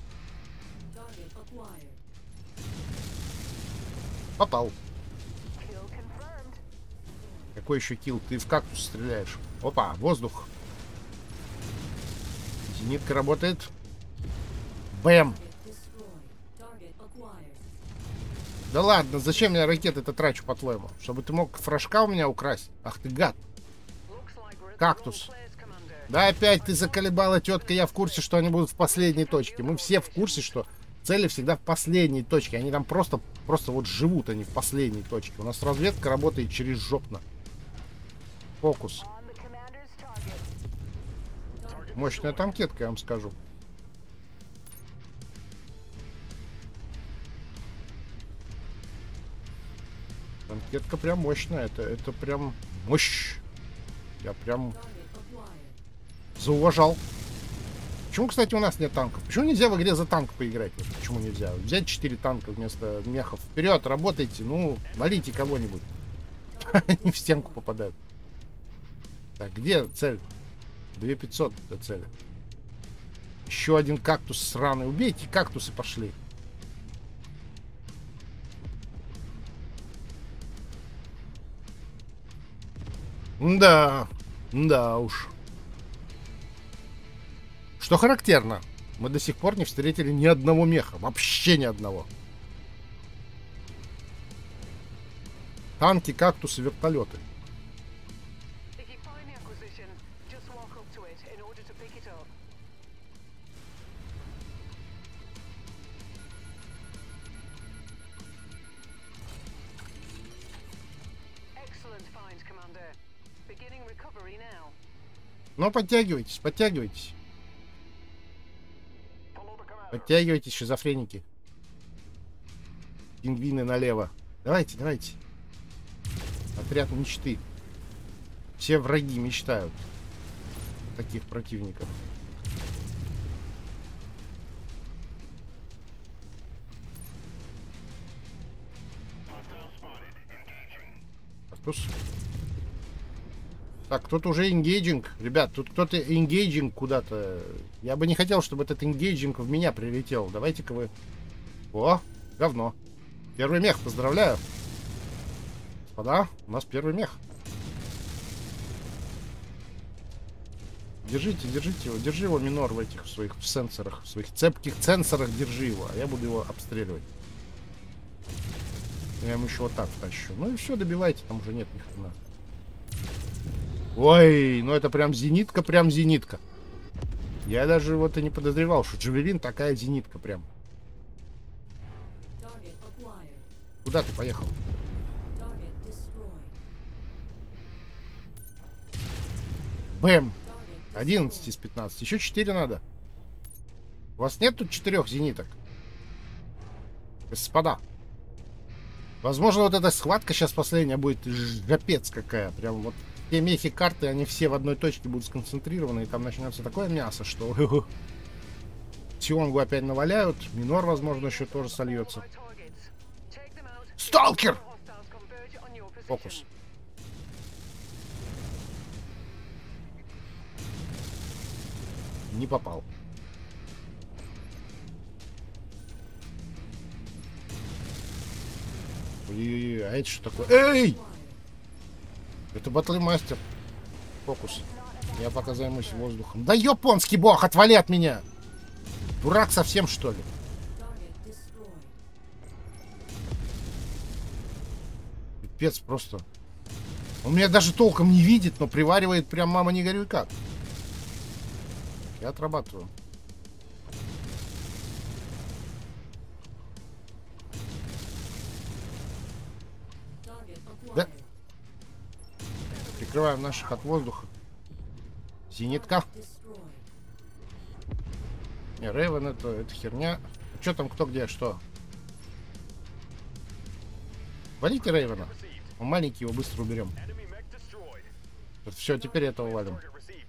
Попал. Какой еще килл? Ты в кактус стреляешь. Опа, воздух. Зенитка работает. Бэм. Да ладно, зачем я ракеты-то трачу, по-твоему? Чтобы ты мог фражка у меня украсть? Ах ты гад. Кактус. Да опять ты заколебала, тетка. Я в курсе, что они будут в последней точке. Мы все в курсе, что цели всегда в последней точке. Они там просто, просто вот живут они в последней точке. У нас разведка работает через жопно. Фокус. Мощная танкетка, я вам скажу. Танкетка прям мощная. Это, это прям мощь. Я прям зауважал. Почему, кстати, у нас нет танков? Почему нельзя в игре за танк поиграть? Вот почему нельзя? Взять четыре танка вместо мехов. Вперед, работайте. Ну, валите кого-нибудь. Они в стенку попадают. Так, где цель? две тысячи пятьсот до цели. Еще один кактус сраный. Убейте кактусы, пошли. Да, да уж. Что характерно, мы до сих пор не встретили ни одного меха. Вообще ни одного. Танки, кактусы, вертолеты. Ну, подтягивайтесь, подтягивайтесь. Подтягивайтесь, шизофреники. Пингвины налево. Давайте, давайте. Отряд мечты. Все враги мечтают таких противников. Кактус. Так, кто-то уже engaging. Ребят, тут кто-то engaging куда-то. Я бы не хотел, чтобы этот engaging в меня прилетел. Давайте-ка вы... О, говно. Первый мех, поздравляю. Господа, у нас первый мех. Держите, держите его. Держи его, Минор, в этих в своих в сенсорах, в своих цепких сенсорах держи его, а я буду его обстреливать. Я ему еще вот так втащу. Ну и все, добивайте, там уже нет ни хрена. Ой, ну это прям зенитка, прям зенитка. Я даже вот и не подозревал, что Джавелин такая зенитка прям. Куда ты поехал? Бэм! одиннадцать из пятнадцати. Еще четыре надо. У вас нет тут четырех зениток? Господа. Возможно, вот эта схватка сейчас последняя будет жопец какая. Прям вот те мехи карты, они все в одной точке будут сконцентрированы. И там начнется такое мясо, что... Тионгу опять наваляют. Минор, возможно, еще тоже сольется. Сталкер! Фокус. Не попал. Ой-ой-ой, а это что такое? Эй! Это батлы мастер. Фокус. Я пока займусь воздухом. Да японский бог, отвали от меня! Дурак совсем, что ли? Пипец просто. Он меня даже толком не видит, но приваривает прям мама не горюй как. Я отрабатываю. Да. Прикрываем наших от воздуха. Зенитка. Не, Рейвен это, это херня. Что там, кто где, что? Валите Рейвена. Он маленький, его быстро уберем. Все, теперь этого валим.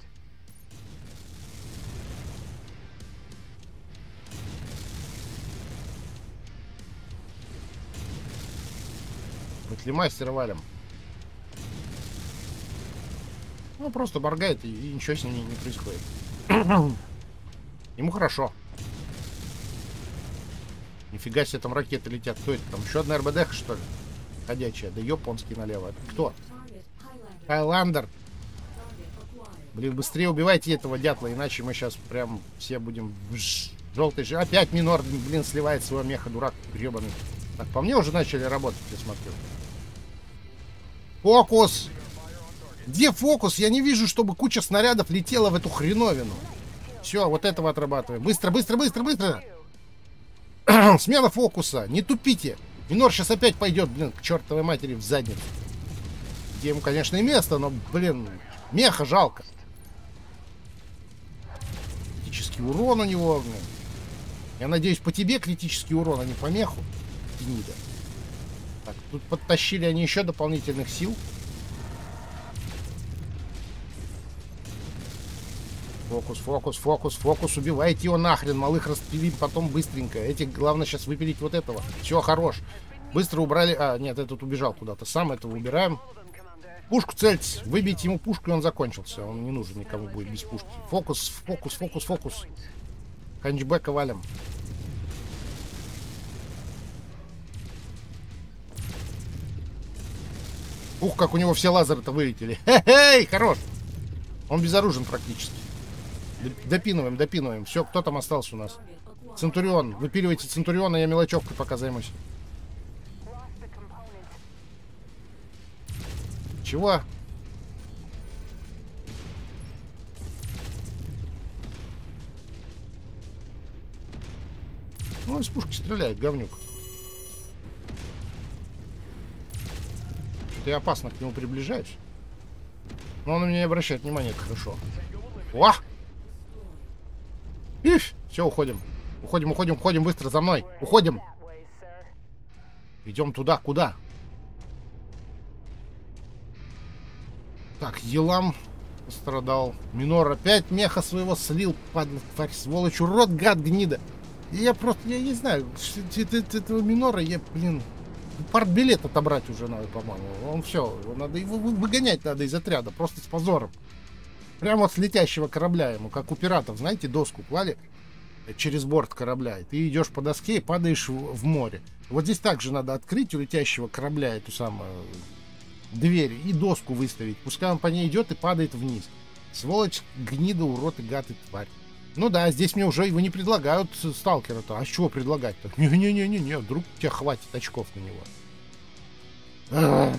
Мастера валим. Ну, просто боргает, и, и ничего с ним не, не происходит. Ему хорошо. Нифига себе, там ракеты летят. Кто это там? Еще одна эр бэ дэ, что ли? Ходячая. Да японский налево. Кто? Хайландер. Блин, быстрее убивайте этого дятла, иначе мы сейчас прям все будем в желтой же. Опять Минор, блин, сливает своего меха, дурак гребаный. Так, по мне уже начали работать, я смотрю. Фокус! Где фокус? Я не вижу, чтобы куча снарядов летела в эту хреновину. Все, вот этого отрабатываем. Быстро, быстро, быстро, быстро! Смена фокуса. Не тупите. Минор сейчас опять пойдет, блин, к чертовой матери в задницу. Где ему, конечно, и место, но, блин, меха жалко. Критический урон у него, блин. Я надеюсь, по тебе критический урон, а не по меху. Гнида. Так, тут подтащили они еще дополнительных сил. Фокус, фокус, фокус, фокус. Убивайте его нахрен, малых распилим потом быстренько. Этих главное сейчас выпилить вот этого. Все, хорош. Быстро убрали... А, нет, этот убежал куда-то сам. Этого убираем. Пушку цельтесь. Выбейте ему пушку, и он закончился. Он не нужен никому будет без пушки. Фокус, фокус, фокус, фокус. Ханчбека валим. Ух, как у него все лазеры-то вылетели. Хе-хей, хорош. Он безоружен практически. Допинываем, допинываем. Все, кто там остался у нас? Центурион. Выпиливайте Центуриона, я мелочевкой пока займусь. Чего? Ну, из пушки стреляет, говнюк. Что-то я опасно к нему приближаюсь. Но он на меня не обращает внимания, это хорошо. О! Иф! Все, уходим. Уходим, уходим, уходим быстро за мной. Уходим. Идем туда, куда? Так, Елам пострадал. Минор опять меха своего слил. Падла, тварь, сволочь, урод, гад, гнида. И я просто, я не знаю, этого Минора, я, блин, партбилет отобрать уже надо, по-моему. Он все, надо его выгонять надо из отряда, просто с позором. Прямо вот с летящего корабля ему, как у пиратов, знаете, доску клали через борт корабля. И ты идешь по доске и падаешь в, в море. Вот здесь также надо открыть у летящего корабля эту самую дверь и доску выставить. Пускай он по ней идет и падает вниз. Сволочь, гнида, урод и гад и тварь. Ну да, здесь мне уже его не предлагают сталкера-то. А с чего предлагать-то? Не-не-не-не-не, вдруг у тебя хватит очков на него. А-а-а.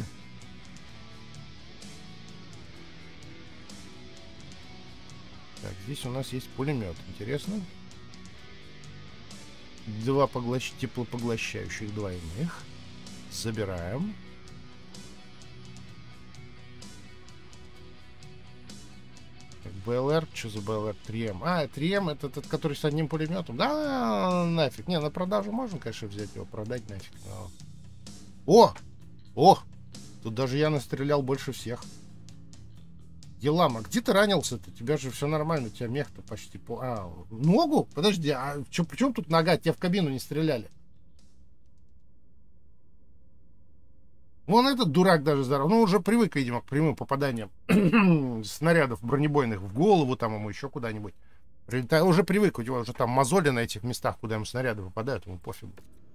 Так, здесь у нас есть пулемет. Интересно. Два поглощ... теплопоглощающих двойных. Забираем. БЛР, что за БЛР? три эм. А, три эм это тот, который с одним пулеметом. Да, нафиг. Не, на продажу можно, конечно, взять его, продать нафиг. Но... О! О! Тут даже я настрелял больше всех. Елама, где ты ранился-то? У тебя же все нормально, у тебя мех-то почти по... А, ногу? Подожди, а чё, при чем тут нога? Тебя в кабину не стреляли. Вон этот дурак даже здоров. Ну, уже привык, видимо, к прямым попаданиям снарядов бронебойных в голову, там ему еще куда-нибудь. Уже привык, у него уже там мозоли на этих местах, куда ему снаряды попадают, ему пофигу.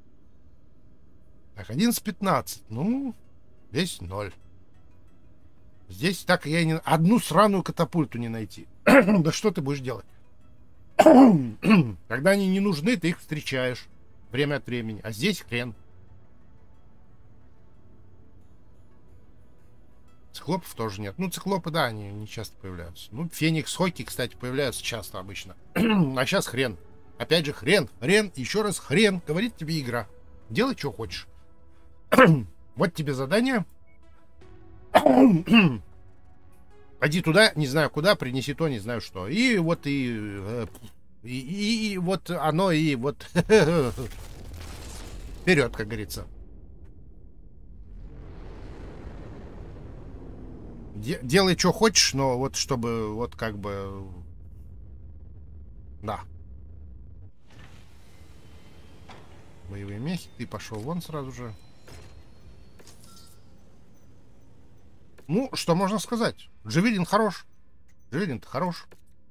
Так, одиннадцать пятнадцать. Ну, здесь ноль. Здесь так я и не... Одну сраную катапульту не найти. Да что ты будешь делать? Когда они не нужны, ты их встречаешь время от времени. А здесь хрен. Циклопов тоже нет. Ну, циклопы, да, они не часто появляются. Ну, Феникс, Хоки, кстати, появляются часто обычно. А сейчас хрен. Опять же, хрен, хрен, еще раз хрен. Говорит тебе игра. Делай, что хочешь. Вот тебе задание. Пойди туда, не знаю куда, принеси то, не знаю что. И вот и... И, и, и вот оно и вот... Вперед, как говорится. Делай, что хочешь, но вот чтобы вот как бы... Да. Боевые мехи. Ты пошел вон сразу же. Ну, что можно сказать? Джавелин хорош. Джавелин-то хорош.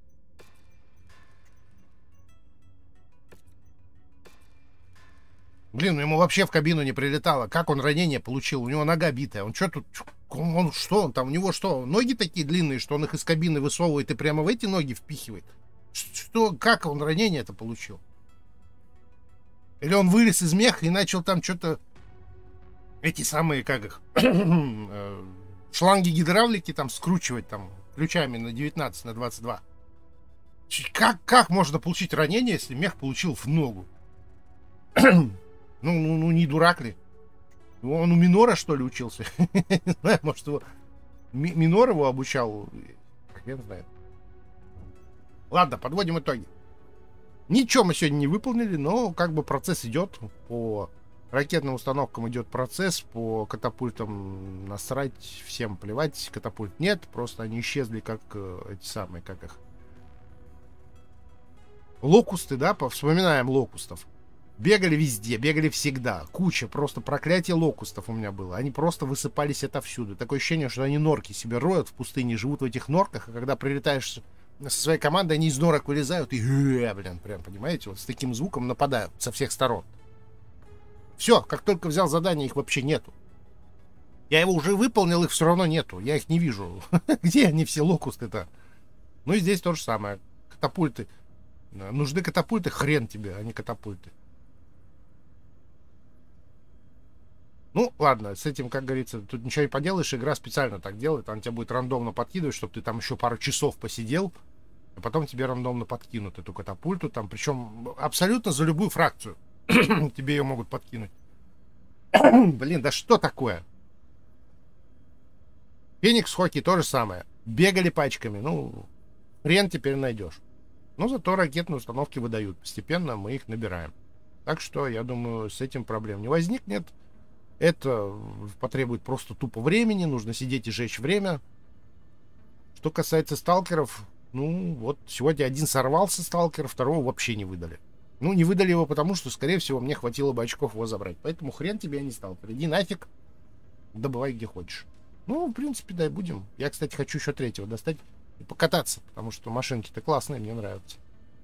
Блин, ну ему вообще в кабину не прилетало. Как он ранение получил? У него нога битая. Он что тут... Он что? Он там, у него что? Ноги такие длинные, что он их из кабины высовывает и прямо в эти ноги впихивает? Что? Как он ранение это получил? Или он вылез из меха и начал там что-то... Эти самые, как их... шланги гидравлики там скручивать там ключами на девятнадцать, на двадцать два. Как, как можно получить ранение, если мех получил в ногу? ну, ну, ну, не дурак ли? Он у Минора, что ли, учился? Не знаю, может, его... Минор его обучал? Хрен знает. Ладно, подводим итоги. Ничего мы сегодня не выполнили, но как бы процесс идет. По ракетным установкам идет процесс, по катапультам насрать, всем плевать. Катапульт нет, просто они исчезли, как эти самые, как их... Локусты, да? Вспоминаем локустов. Бегали везде, бегали всегда. Куча, просто проклятие локустов у меня было. Они просто высыпались отовсюду. Такое ощущение, что они норки себе роют в пустыне, живут в этих норках, а когда прилетаешь со своей командой, они из норок вылезают и, э, блин, прям, понимаете, вот с таким звуком нападают со всех сторон. Все, как только взял задание, их вообще нету. Я его уже выполнил, их все равно нету. Я их не вижу. Где они все локусты-то? Ну и здесь то же самое. Катапульты. Нужны катапульты, хрен тебе, а не катапульты. Ну, ладно, с этим, как говорится, тут ничего не поделаешь, игра специально так делает, она тебя будет рандомно подкидывать, чтобы ты там еще пару часов посидел, а потом тебе рандомно подкинут эту катапульту, там, причем абсолютно за любую фракцию тебе ее могут подкинуть. Блин, да что такое? Феникс, Хоки, то же самое. Бегали пачками, ну, хрен теперь найдешь. Но зато ракетные установки выдают, постепенно мы их набираем. Так что, я думаю, с этим проблем не возникнет. Это потребует просто тупо времени, нужно сидеть и жечь время. Что касается сталкеров, ну вот сегодня один сорвался сталкер, второго вообще не выдали. Ну не выдали его потому, что скорее всего мне хватило бы очков его забрать. Поэтому хрен тебе, не сталкер. Иди нафиг, добывай где хочешь. Ну в принципе дай будем. Я, кстати, хочу еще третьего достать и покататься, потому что машинки-то классные, мне нравятся.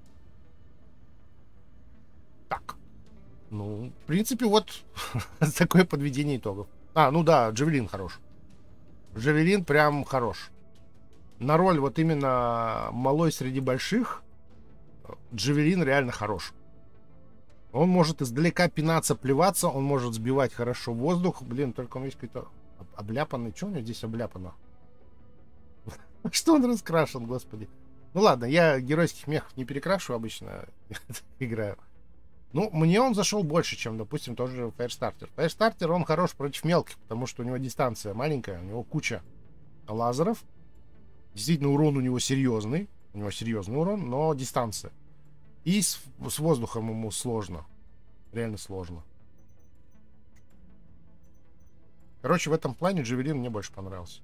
Так. Ну, в принципе, вот такое подведение итогов. А, ну да, Джавелин хорош. Джавелин прям хорош. на роль вот именно малой среди больших Джавелин реально хорош. Он может издалека пинаться, плеваться, он может сбивать хорошо воздух. Блин, только он весь какой-то обляпанный. Что у него здесь обляпано? Что он раскрашен, господи. Ну ладно, я геройских мехов не перекрашу обычно, играю. Ну, мне он зашел больше, чем, допустим, тот же Firestarter. Firestarter, он хорош против мелких, потому что у него дистанция маленькая, у него куча лазеров. Действительно, урон у него серьезный. У него серьезный урон, но дистанция. И с, с воздухом ему сложно. Реально сложно. Короче, в этом плане Джавелин мне больше понравился.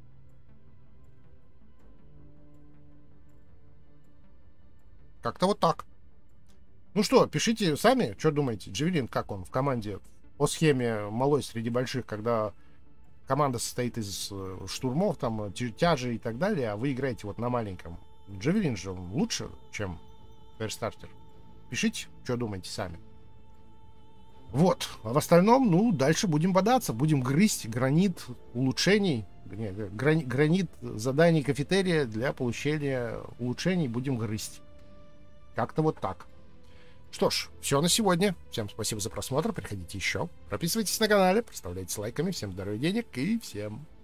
Как-то вот так. Ну что, пишите сами, что думаете. Джавелин, как он в команде по схеме малой среди больших, когда команда состоит из штурмов, там, тяжей и так далее, а вы играете вот на маленьком. Джавелин же он лучше, чем Firestarter. Пишите, что думаете сами. Вот. А в остальном, ну, дальше будем бодаться, будем грызть гранит улучшений, грани, гранит заданий кафетерия для получения улучшений будем грызть. Как-то вот так. Что ж, все на сегодня. Всем спасибо за просмотр. Приходите еще. Подписывайтесь на канале, проставляйте лайками. Всем здоровья, денег и всем